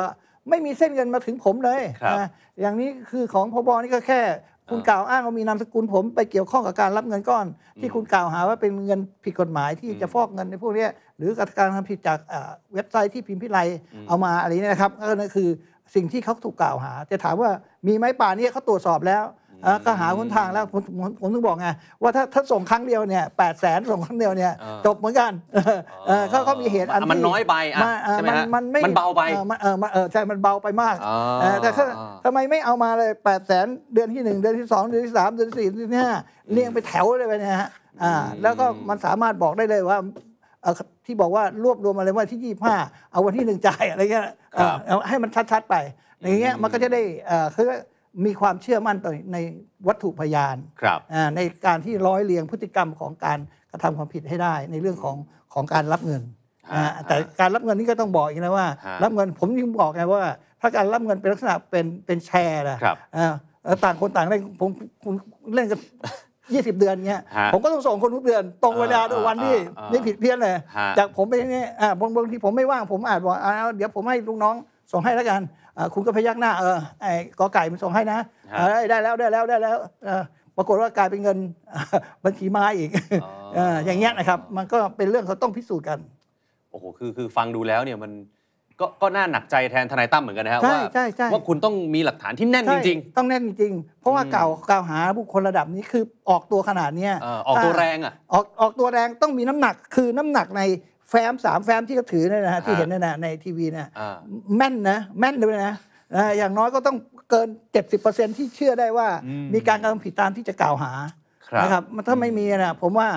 ไม่มีเส้นเงินมาถึงผมเลยนะอย่างนี้คือของพบนี่ก็แค่คุณกล่าวอ้างว่ามีนามสกุลผมไปเกี่ยวข้องกับการรับเงินก้อน ที่คุณกล่าวหาว่าเป็นเงินผิดกฎหมายที่จะฟอกเงินในพวกนี้หรือการทำผิดจากเว็บไซต์ที่พิมพ์พิไลเอามาอะไรนี่นะครับก็นั่นคือสิ่งที่เขาถูกกล่าวหาจะถามว่ามีไหมป่านี้เขาตรวจสอบแล้วก็หาหนทางแล้วผมผมถึงบอกไงว่าถ้าถ้าส่งครั้งเดียวเนี่ยแปดแสนส่งครั้งเดียวเนี่ยจบเหมือนกันเขาเขามีเหตุอันที่มันน้อยไปใช่ไหมมันไม่มันเบาไปเออเออใช่มันเบาไปมากแต่ถ้าทำไมไม่เอามาเลยแปดแสนเดือนที่หนึ่งเดือนที่สองเดือนที่สามเดือนที่สี่เดือนที่ห้าเรียงไปแถวเลยไปเนี่ยฮะแล้วก็มันสามารถบอกได้เลยว่าที่บอกว่ารวบรวมอะไรว่าที่ยี่สิบห้าเอาวันที่หนึ่งจ่ายอะไรเงี้ยเอาให้มันชัดๆไปอย่างเงี้ยมันก็จะได้คือมีความเชื่อมั่นต่อในวัตถุพยานในการที่ร้อยเรียงพฤติกรรมของการกระทำความผิดให้ได้ในเรื่องของของการรับเงินแต่การรับเงินนี่ก็ต้องบอกอีกนะว่ารับเงินผมยิ่งบอกไงว่าถ้าการรับเงินเป็นลักษณะเป็นเป็นแชร์นะต่างคนต่างเล่นผมเล่นกันยี่สิบเดือนเงี้ยผมก็ต้องส่งคนทุกเดือนตรงเวลาทุกวันที่ไม่ผิดเพี้ยนเลยจากผมไปอย่างนี้บางบางทีผมไม่ว่างผมอาจบอกเดี๋ยวผมให้ลูกน้องส่งให้แล้วกันคุณก็พยักหน้าเออไอ้กอไก่มันส่งให้นะได้แล้วได้แล้วได้แล้วปรากฏว่ากลายเป็นเงินบัญชีม้าอีกอย่างเงี้ยนะครับมันก็เป็นเรื่องเขาต้องพิสูจน์กันโอ้โหคือคือฟังดูแล้วเนี่ยมันก็ก็น่าหนักใจแทนทนายตั้มเหมือนกันนะครับว่าว่าคุณต้องมีหลักฐานที่แน่นจริงๆต้องแน่นจริงๆเพราะว่ากล่าวกล่าวหาบุคคลระดับนี้คือออกตัวขนาดนี้ออกตัวแรงอ่ะออกออกตัวแรงต้องมีน้ำหนักคือน้ำหนักในแฟ้มสามแฟ้มที่เขาถือเนี่ยนะที่เห็นเนี่ยนะในทีวีเนี่ยแม่นนะแม่นเลยนะอย่างน้อยก็ต้องเกิน เจ็ดสิบเปอร์เซ็นต์ ที่เชื่อได้ว่ามีการกระทำผิดตามที่จะกล่าวหานะครับถ้าไม่มีนะผมว่า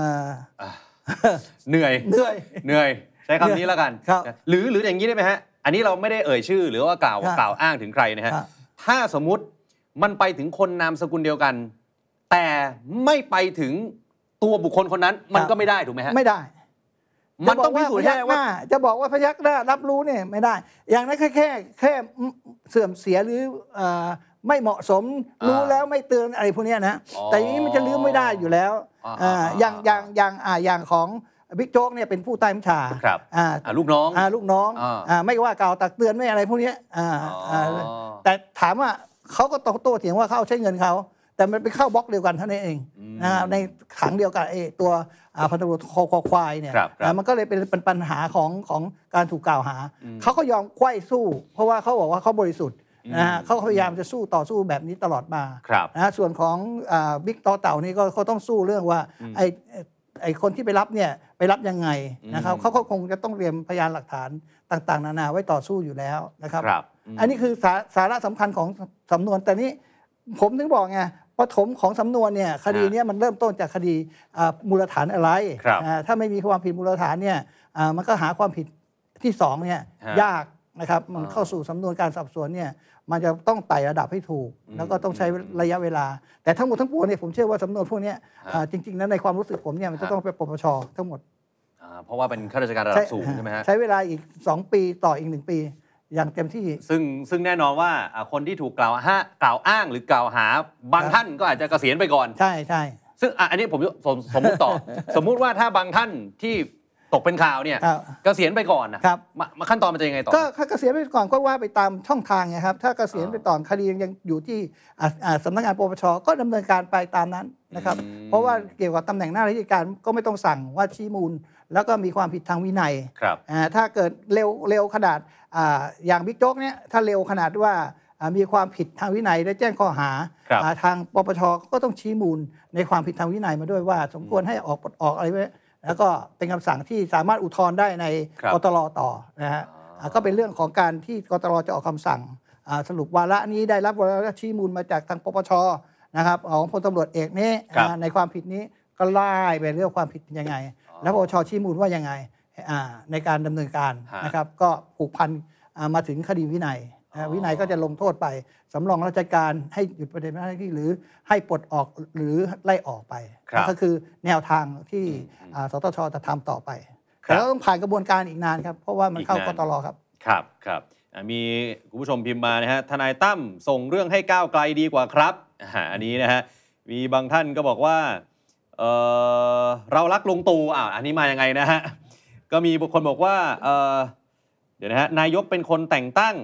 เหนื่อยเหนื่อยเหนื่อยใช้คำนี้แล้วกันหรือหรืออย่างนี้ได้ไหมฮะอันนี้เราไม่ได้เอ่ยชื่อหรือว่ากล่าวกล่าวอ้างถึงใครนะฮะถ้าสมมุติมันไปถึงคนนามสกุลเดียวกันแต่ไม่ไปถึงตัวบุคคลคนนั้นมันก็ไม่ได้ถูกไหมฮะไม่ได้มันต้องพิสูจน์ให้ว่าจะบอกว่าพยักหน้ารับรู้เนี่ยไม่ได้อย่างนั้นแค่แค่แค่เสื่อมเสียหรือไม่เหมาะสมรู้แล้วไม่เตือนอะไรพวกนี้นะแต่อย่างนี้มันจะลืมไม่ได้อยู่แล้วอย่างอย่างอย่างอย่างของบิ๊กโจ๊กเนี่ยเป็นผู้ใต้บัญชาลูกน้องลูกน้องไม่ว่ากล่าวตักเตือนไม่อะไรพวกนี้แต่ถามว่าเขาก็โต้เถียงว่าเขาใช้เงินเขาแต่มันไปเข้าบล็อกเดียวกันเท่านั้นเองนะในขังเดียวกันไอ้ตัวพันตำรวจคอคอควายเนี่ยมันก็เลยเป็นปัญหาของของการถูกกล่าวหาเขาก็ยอมไขว้สู้เพราะว่าเขาบอกว่าเขาบริสุทธิ์นะฮะเขาพยายามจะสู้ต่อสู้แบบนี้ตลอดมานะส่วนของบิ๊กต่อเต่านี่ก็เขาต้องสู้เรื่องว่าไอ้ไอ้คนที่ไปรับเนี่ยไปรับยังไงนะครับเขาก็คงจะต้องเตรียมพยานหลักฐานต่างๆนานาไว้ต่อสู้อยู่แล้วนะครับอันนี้คือสาระสำคัญของสำนวนแต่นี้ผมถึงบอกไงปฐมของสำนวนเนี่ยคดีนี้มันเริ่มต้นจากคดีมูลฐานอะไรถ้าไม่มีความผิดมูลฐานเนี่ยมันก็หาความผิดที่สองเนี่ยยากนะครับมันเข้าสู่สำนวนการสอบสวนเนี่ยมันจะต้องไต่ระดับให้ถูกแล้วก็ต้องใช้ระยะเวลาแต่ทั้งหมดทั้งปวงเนี่ยผมเชื่อว่าสำนวนพวกนี้จริงๆนั้นในความรู้สึกผมเนี่ยมันจะต้องไปปปชทั้งหมดเพราะว่าเป็นข้าราชการระดับสูงใช่ไหมฮะใช้เวลาอีกสองปีต่ออีกหนึ่งปีอย่างเต็มที่ซึ่งซึ่งแน่นอนว่าคนที่ถูกกล่าวหากล่าวอ้างหรือกล่าวหาบางท่านก็อาจจะเกษียณไปก่อนใช่ใช่ซึ่งอันนี้ผมสมมุติต่อ สมมุติว่าถ้าบางท่านที่ตกเป็นข่าวเนี่ยเกษียณไปก่อนนะครับมาขั้นตอนมันจะยังไงต่อก็ถ้าเกษียณไปก่อนก็ว่าไปตามช่องทางไงครับถ้าเกษียณไปต่อคดียังอยู่ที่สำนักงานปปชก็ดำเนินการไปตามนั้นนะครับเพราะว่าเกี่ยวกับตำแหน่งหน้าราชการก็ไม่ต้องสั่งว่าชี้มูลแล้วก็มีความผิดทางวินัยถ้าเกิดเร็วเร็วขนาดอย่างบิ๊กโจ๊กเนี่ยถ้าเร็วขนาดว่ามีความผิดทางวินัยได้แจ้งข้อหาทางปปชก็ต้องชี้มูลในความผิดทางวินัยมาด้วยว่าสมควรให้ออกปลดออกอะไรไว้แล้วก็เป็นคำสั่งที่สามารถอุทธรณ์ได้ในกตรต่อนะฮะก็เป็นเรื่องของการที่กตรจะออกคำสั่งสรุปวาระนี้ได้รับวาระชี้มูลมาจากทางปปชนะครับของพลตำรวจเอกนี้ในความผิดนี้ก็ไล่ไปเรื่องความผิดยังไงแล้วปปชชี้มูลว่ายังไงในการดำเนินการนะครับก็ผูกพันมาถึงคดีวินัยวินัยก็จะลงโทษไปสำรองราชการให้หยุดปฏิบัติหน้าที่หรือให้ปลดออกหรือไล่ออกไปก็คือแนวทางที่สตชจะทำต่อไปแต่ต้องผ่านกระบวนการอีกนานครับเพราะว่ามันเข้ากตรครับครับครับมีคุณผู้ชมพิมพ์มานะฮะทนายตั้มส่งเรื่องให้ก้าวไกลดีกว่าครับอันนี้นะฮะมีบางท่านก็บอกว่าเออเรารักลุงตู่อ่าอันนี้มายังไงนะฮะก็มีบุคคลบอกว่าเออเดี๋ยวนะฮะนายกเป็นคนแต่งตั้ง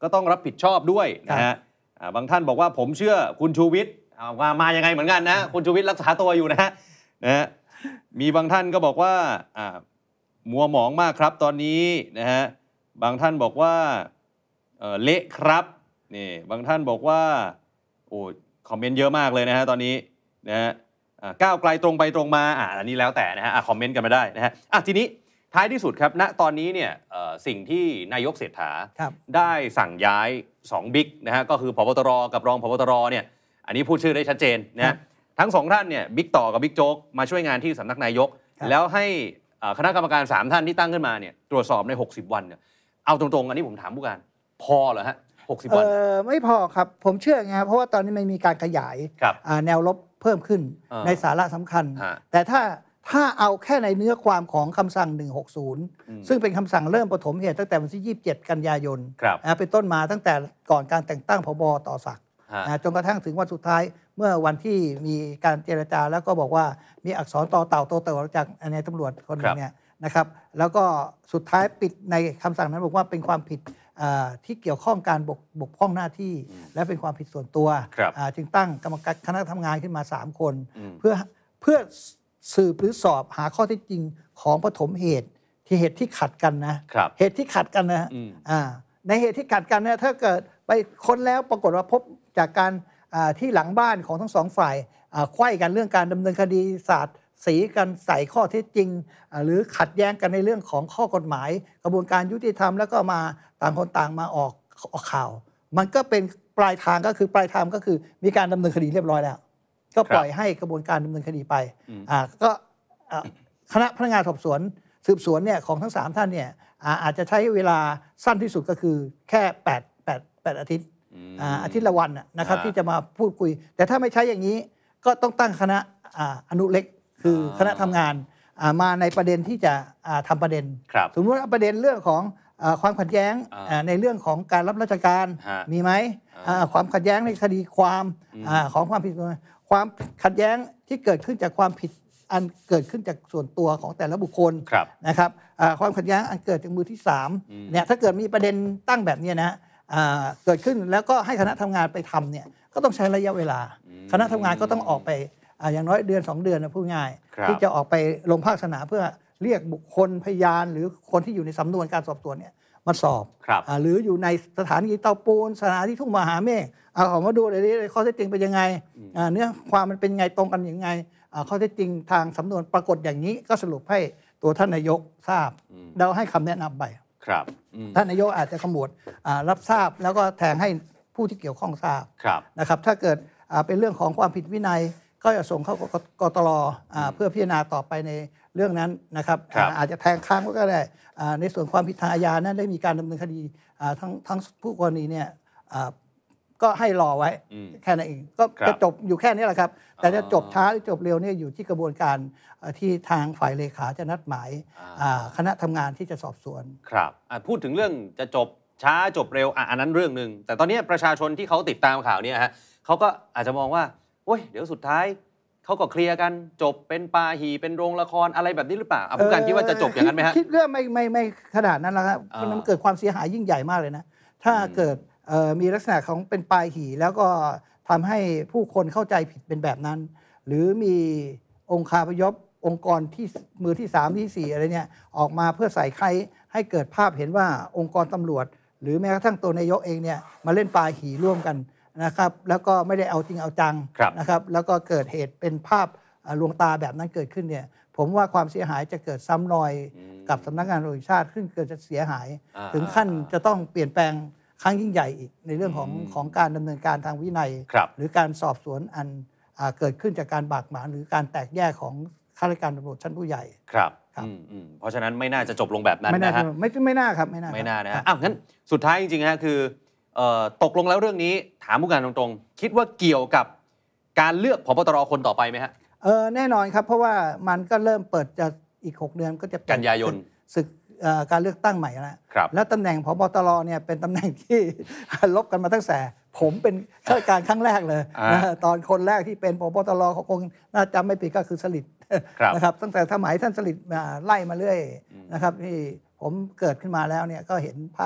ก็ต้องรับผิดชอบด้วยนะฮะบางท่านบอกว่าผมเชื่อคุณชูวิทย์มามายังไงเหมือนกันนะคุณชูวิทย์รักษาตัวอยู่นะฮะนะฮะมีบางท่านก็บอกว่ามัวหมองมากครับตอนนี้นะฮะบางท่านบอกว่าเอ่อเละครับนี่บางท่านบอกว่าโอ้คอมเมนต์เยอะมากเลยนะฮะตอนนี้นะฮะก้าวไกลตรงไปตรงมาอ่าอันนี้แล้วแต่นะฮะคอมเมนต์กันมาได้นะฮะอ่ะทีนี้ท้ายที่สุดครับณตอนนี้เนี่ยสิ่งที่นายกเศรษฐาได้สั่งย้ายสองบิ๊กนะฮะก็คือผบตรกับรองผบตรเนี่ยอันนี้พูดชื่อได้ชัดเจนนะทั้งสองท่านเนี่ยบิ๊กต่อกับบิ๊กโจ๊กมาช่วยงานที่สำนักนายกแล้วให้คณะกรรมการสามท่านที่ตั้งขึ้นมาเนี่ยตรวจสอบในหกสิบวันเนี่ยเอาตรงๆอันนี้ผมถามผู้การพอเหรอฮะหกสิบวันเออไม่พอครับผมเชื่อไงเพราะว่าตอนนี้มันมีการขยายแนวรบเพิ่มขึ้นในสาระสำคัญแต่ถ้าถ้าเอาแค่ในเนื้อความของคำสั่งหนึ่งหกศูนย์ซึ่งเป็นคำสั่งเริ่มปฐมเหตุตั้งแต่วันที่ยี่สิบเจ็ดกันยายนเป็นต้นมาตั้งแต่ก่อนการแต่งตั้งผบ.ต่อศักดิ์จนกระทั่งถึงวันสุดท้ายเมื่อวันที่มีการเจรจาแล้วก็บอกว่ามีอักษรต่อเต่าโตเต่าจากในตำรวจคนหนึ่งเนี่ยนะครับแล้วก็สุดท้ายปิดในคำสั่งนั้นบอกว่าเป็นความผิดที่เกี่ยวข้องการบกบกพร่องหน้าที่และเป็นความผิดส่วนตัวจึงตั้งกรรมการคณะทำงานขึ้นมาสามคนเพื่อเพื่อสืบหรือสอบหาข้อเท็จจริงของปฐมเหตุที่เหตุที่ขัดกันนะเหตุที่ขัดกันนะในเหตุที่ขัดกันเนี่ยถ้าเกิดไปค้นแล้วปรากฏว่าพบจากการที่หลังบ้านของทั้งสองฝ่ายไขว้กันเรื่องการดำเนินคดีศาสตร์สีกันใส่ข้อเท็จจริงหรือขัดแย้งกันในเรื่องของข้อกฎหมายกระบวนการยุติธรรมแล้วก็มาต่างคนต่างมาออกออกข่าวมันก็เป็นปลายทางก็คือปลายทางก็คือมีการดำเนินคดีเรียบร้อยแล้วก็ปล่อยให้กระบวนการดำเนินคดีไปอ่าก็คณะพนักงานสอบสวนสืบสวนเนี่ยของทั้งสามท่านเนี่ยอาจจะใช้เวลาสั้นที่สุดก็คือแค่แปด แปด แปดอาทิตย์อาทิตย์ละวันนะครับที่จะมาพูดคุยแต่ถ้าไม่ใช้อย่างนี้ก็ต้องตั้งคณะอนุเล็กคือคณะทำงานมาในประเด็นที่จะทำประเด็นสมมติว่าประเด็นเรื่องของความขัดแย้งในเรื่องของการรับราชการมีไหมความขัดแย้งในคดีความของความผิดความขัดแย้งที่เกิดขึ้นจากความผิดอันเกิดขึ้นจากส่วนตัวของแต่ละบุคคลนะครับความขัดแย้งอันเกิดจากมือที่สามเนี่ยถ้าเกิดมีประเด็นตั้งแบบนี้นะเกิดขึ้นแล้วก็ให้คณะทำงานไปทำเนี่ยก็ต้องใช้ระยะเวลาคณะทำงานก็ต้องออกไปอย่างน้อยเดือนสองเดือนนะพูดง่ายที่จะออกไปลงภาคสนามเพื่อเรียกบุคคลพยานหรือคนที่อยู่ในสำนวนการสอบสวนเนี่ยมาสอบหรืออยู่ในสถานีเตาปูนสถานีทุ่งมหาเมฆเอาออกมาดูเลยดิข้อเท็จจริงเป็นยังไงเนื้อความมันเป็นไงตรงกันยังไงข้อเท็จจริงทางสำนวนปรากฏอย่างนี้ก็สรุปให้ตัวท่านนายกทราบเราให้คำแนะนำไปท่านนายกอาจจะขมวดรับทราบแล้วก็แทงให้ผู้ที่เกี่ยวข้องทราบนะครับถ้าเกิดเป็นเรื่องของความผิดวินัยก็จะส่งเข้ากตรเพื่อพิจารณาต่อไปในเรื่องนั้นนะครับอาจจะแทงค้างก็ได้ในส่วนความผิดทางอาญานั้นได้มีการดำเนินคดีทั้งทั้งผู้กรณีเนี่ยก็ให้รอไว้แค่นั้นเองก็จะจบอยู่แค่นี้แหละครับแต่จะจบช้าหรือจบเร็วเนี่ยอยู่ที่กระบวนการที่ทางฝ่ายเลขาจะนัดหมายคณะทำงานที่จะสอบสวนครับพูดถึงเรื่องจะจบช้าจบเร็วอันนั้นเรื่องหนึ่งแต่ตอนนี้ประชาชนที่เขาติดตามข่าวนี้ฮะเขาก็อาจจะมองว่าโอ้ยเดี๋ยวสุดท้ายเขาก็เคลียร์กันจบเป็นปาหีเป็นโรงละครอะไรแบบนี้หรือเปล่าผู้การคิดว่าจะจบอย่างนั้นไหมฮะคิดว่าไม่ไม่ไม่ขนาดนั้นแล้วครับมันเกิดความเสียหายยิ่งใหญ่มากเลยนะถ้าเกิดมีลักษณะของเป็นปาหีแล้วก็ทำให้ผู้คนเข้าใจผิดเป็นแบบนั้นหรือมีองค์คาพยพองค์กรที่มือที่สามที่สี่อะไรเนี่ยออกมาเพื่อใส่ไข่ให้เกิดภาพเห็นว่าองค์กรตำรวจหรือแม้กระทั่งตัวนายกเองเนี่ยมาเล่นปาหีร่วมกันนะครับแล้วก็ไม่ได้เอาจริงเอาจังนะครับแล้วก็เกิดเหตุเป็นภาพลวงตาแบบนั้นเกิดขึ้นเนี่ยผมว่าความเสียหายจะเกิดซ้ำรอยกับสำนักงานตำรวจแห่งชาติขึ้นเกิดจะเสียหายถึงขั้นจะต้องเปลี่ยนแปลงครั้งยิ่งใหญ่อีกในเรื่องของของการดำเนินการทางวินัยหรือการสอบสวนอันเกิดขึ้นจากการบากหมางหรือการแตกแยกของข้าราชการตำรวจชั้นผู้ใหญ่ครับเพราะฉะนั้นไม่น่าจะจบลงแบบนั้นนะฮะไม่ไม่น่าครับไม่น่าไม่น่านะฮะอ้าวงั้นสุดท้ายจริงๆฮะคือตกลงแล้วเรื่องนี้ถามผู้การตรงๆคิดว่าเกี่ยวกับการเลือกผบตรคนต่อไปไหมฮะเออแน่นอนครับเพราะว่ามันก็เริ่มเปิดจะอีกหกเดือนก็จะกันยายนศึกการเลือกตั้งใหม่แล้วแล้วตำแหน่งผบตรเนี่ยเป็นตำแหน่งที่ลบกันมาตั้งแต่ผมเป็นข้าราชการครั้งแรกเลยตอนคนแรกที่เป็นผบตรเขาคงน่าจำไม่ผิดก็คือสฤษดิ์นะครับตั้งแต่สมัยท่านสฤษดิ์ไล่มาเรื่อยนะครับที่ผมเกิดขึ้นมาแล้วเนี่ยก็เห็นภาพ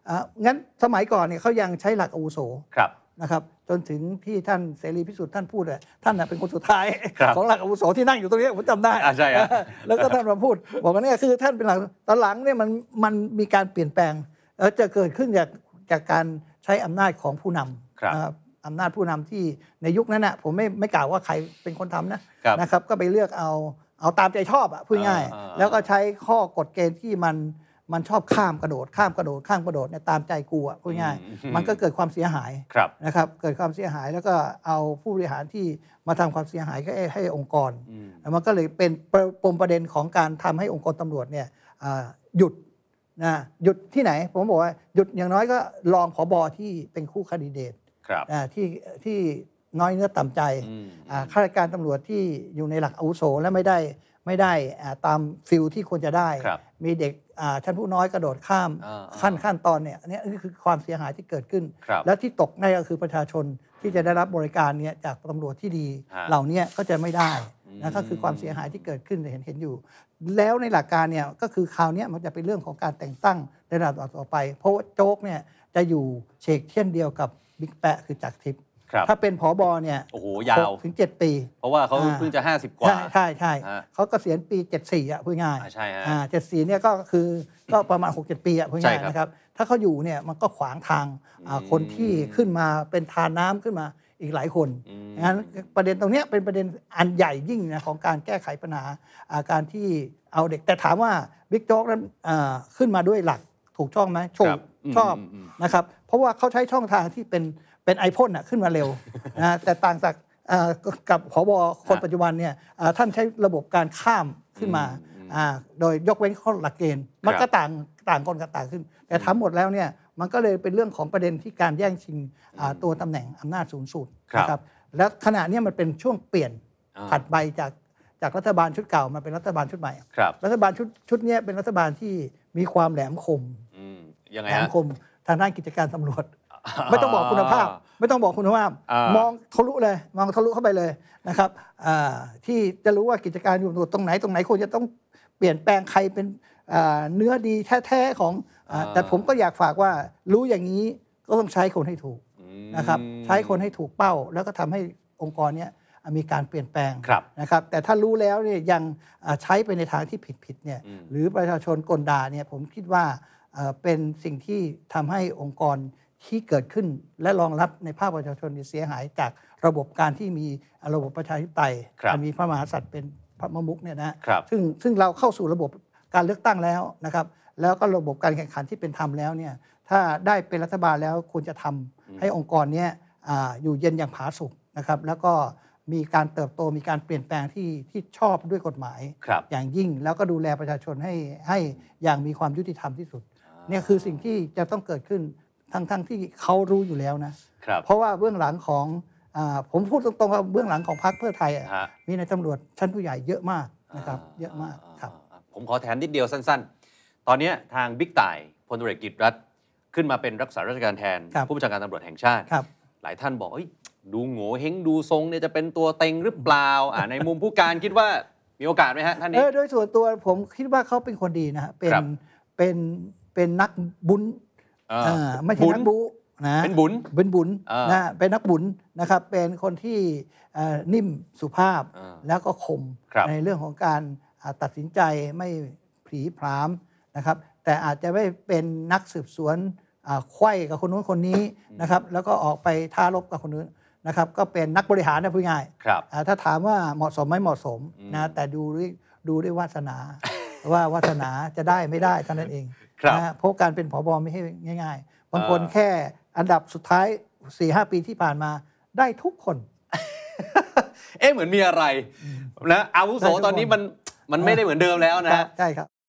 อ่างั้นสมัยก่อนเนี่ยเขายังใช้หลักอาวุโสครับนะครับจนถึงที่ท่านเสรีพิสุทธิ์ท่านพูดเลยท่านน่ะเป็นคนสุดท้ายครับของหลักอาวุโสที่นั่งอยู่ตรงนี้ผมจำได้อ่าใช่ครับแล้วก็ท่านมาพูดบอกว่าเนี่ยคือท่านเป็นหลักตอนหลังเนี่ยมันมันมีการเปลี่ยนแปลงเอ่อจะเกิดขึ้นจากจากการใช้อำนาจของผู้นำครับนะครับอำนาจผู้นำที่ในยุคนั้นนะผมไม่ไม่กล่าวว่าใครเป็นคนทำนะครับ นะครับก็ไปเลือกเอาเอาตามใจชอบอ่ะพูดง่ายอ่าอ่าแล้วก็ใช้ข้อกฎเกณฑ์ที่มันมันชอบข้ามกระโดด ข้ามกระโดดข้ามกระโดดเนี่ยตามใจกูอ่ะพูดง่ายอืมมันก็เกิดความเสียหายครับนะครับเกิดความเสียหายแล้วก็เอาผู้บริหารที่มาทำความเสียหายก็ให้ให้องค์กรอืมแล้วมันก็เลยเป็นประปมประเด็นของการทำให้องค์กรตำรวจเนี่ยอ่าหยุดนะหยุดที่ไหนผมบอกว่าหยุดอย่างน้อยก็รองผบที่เป็นคู่คดีเดตครับอ่าที่ที่น้อยเนื้อต่ำใจอืมอ่าข้าราชการตำรวจที่อยู่ในหลักอาวุโสและไม่ได้ไม่ได้อ่าตามฟิลที่ควรจะได้ครับมีเด็กอ่าชั้นผู้น้อยกระโดดข้ามอ่าขั้นขั้นตอนเนี่ยอันนี้อันนี้คือความเสียหายที่เกิดขึ้นครับและที่ตกในก็คือประชาชนที่จะได้รับบริการเนี้จากตำรวจที่ดีฮะเหล่านี้ก็จะไม่ได้อืมนะก็คือความเสียหายที่เกิดขึ้นเห็นเห็นอยู่ แล้วในหลักการเนี่ยก็คือคราวนี้มันจะเป็นเรื่องของการแต่งตั้งในระดับต่อไป เพราะว่าโจ๊กเนี่ยจะอยู่เฉกเช่นเดียวกับบิ๊กแปะคือจักรทิพย์ครับถ้าเป็นผอบเนี่ยโอ้โหยาวหกถึงเจ็ดปีเพราะว่าเขาอ่าเพิ่งจะห้าสิบกว่าใช่ใช่ใช่ฮะเขาเกษียณปีเจ็ดสี่อ่ะพูดง่ายอ่าใช่ฮะอ่าเจ็ดสี่เนี่ยก็คือก็ประมาณหกเจ็ดปีอ่ะพูดใช่ง่ายครับนะครับถ้าเขาอยู่เนี่ยมันก็ขวางทางอ่าอืมคนที่ขึ้นมาเป็นทานน้ำขึ้นมาอีกหลายคนอืมงั้นประเด็นตรงเนี้ยเป็นประเด็นอันใหญ่ยิ่งนะของการแก้ไขปัญหาอ่าการที่เอาเด็กแต่ถามว่าบิ๊กโจ๊กนั้นอ่าขึ้นมาด้วยหลักถูกช่องไหมถูครักบอืมชอบอืมอืมนะครับเพราะว่าเขาใช้ช่องทางที่เป็นเป็นไอพ่นขึ้นมาเร็ว นะแต่ต่างจากอ่ากับผบคนปัจจุบันเนี่ยอ่าท่านใช้ระบบการข้ามขึ้นมาอืมอ่าโดยยกเว้นข้อหลักเกณฑ์มันก็ต่างต่างคนก็ต่างขึ้น แต่ทั้งหมดแล้วเนี่ยมันก็เลยเป็นเรื่องของประเด็นที่การแย่งชิงอ่าตัวตำแหน่งอำนาจสูงสุดครับนะครับและขณะเนี้ยมันเป็นช่วงเปลี่ยนอ่าผัดใบจากจากรัฐบาลชุดเก่ามาเป็นรัฐบาลชุดใหม่ครับรัฐบาลชุดชุดเนี้ยเป็นรัฐบาลที่มีความแหลมคมอืมยังไงแหลมฮะคมทางด้านกิจการตำรวจ ไม่ต้องบอกคุณภาพ ไม่ต้องบอกคุณภาพอ่ามมองทะลุเลย มองทะลุเข้าไปเลยนะครับอ่าที่จะรู้ว่ากิจการอยู่ตรงไหนตรงไหนควรจะต้องเปลี่ยนแปลงใครเป็นอ่าเนื้อดีแท้ๆของอ่าแต่ผมก็อยากฝากว่ารู้อย่างนี้ก็ต้องใช้คนให้ถูกอืมนะครับใช้คนให้ถูกเป้า แล้วก็ทำให้องค์กรเนี้ยมีการเปลี่ยนแปลงครับนะครับแต่ถ้ารู้แล้วเนี่ยยังอ่าใช้ไปในทางที่ผิดๆเนี่ยอืมหรือประชาชนกลด่าเนี่ยผมคิดว่าเอ่อเป็นสิ่งที่ทำให้องค์กรที่เกิดขึ้น และรองรับในภาคประชาชนเนี่ยเสียหายจากระบบการที่มีระบบประชาธิปไตยครับมีพระมหากษัตริย์เป็นพระมมุขเนี่ยนะครับ ซึ่งซึ่งเราเข้าสู่ระบบการเลือกตั้งแล้วนะครับแล้วก็ระบบการแข่งขันที่เป็นธรรมแล้วเนี่ยถ้าได้เป็นรัฐบาลแล้วควรจะทำให้องค์กรเนี้ยอ่าอยู่เย็นอย่างผาสุกนะครับแล้วก็มีการเติบโตมีการเปลี่ยนแปลงที่ที่ชอบด้วยกฎหมายครับอย่างยิ่งแล้วก็ดูแลประชาชนให้ให้อย่างมีความยุติธรรมที่สุดเนี่ยคือสิ่งที่จะต้องเกิดขึ้นทั้งทั้งที่เขารู้อยู่แล้วนะครับ เพราะว่าเบื้องหลังของอาผมพูดตรงๆว่าเบื้องหลังของพรรคเพื่อไทยอะฮะมีในายตำรวจชั้นผู้ใหญ่เยอะมากนะครับเยอะมากครับอ่าผมขอแถมนิดเดียวสั้นๆ ตอนเนี้ยทางบิ๊กต่ายพลตำรวจเอกกิตติรัตน์ขึ้นมาเป็นรักษาราชการแทนครับผู้บัญชาการตำรวจแห่งชาติครับหลายท่านบอกเอ้ยดูโง่เฮงดูทรงเนี่ยจะเป็นตัวเต็งหรือเปล่าอ่าในมุมผู้การคิดว่ามีโอกาสไหมฮะท่านเอนี้อโดยส่วนตัวผมคิดว่าเขาเป็นคนดีนะฮะเป็นครับเป็นเป็นนักบุญอ่าอ่าไม่ใช่บุญนักบุนะเป็นบุญเป็นบุญอ่านนะเป็นนักบุญนะครับเป็นคนที่เอ่อนิ่มสุภาพอ่าแล้วก็คมครับในเรื่องของการอ่าตัดสินใจไม่ผลีพรามนะครับแต่อาจจะไม่เป็นนักสืบสวนอ่าไขว้กับคนนู้นคนนี้นะครับแล้วก็ออกไปท้ารบกับคนนู้นนะครับก็เป็นนักบริหารนะพูดง่ายครับอ่าถ้าถามว่าเหมาะสมไหมเหมาะสมอืมนะแต่ดูด้วยดูด้วยวาสนา ว่าวาสนาจะได้ไม่ได้เท่านั้นเองครับนะเพราะการเป็นผบไม่ให้ง่าย ๆ บางคนอ่าแค่อันดับสุดท้าย สี่ห้า ปีที่ผ่านมาได้ทุกคนเอ๊ะเหมือนมีอะไรนะอาวุโสได้ทุกคนตอนนี้มันมันไม่ได้เหมือนเดิมแล้วนะใช่ครับ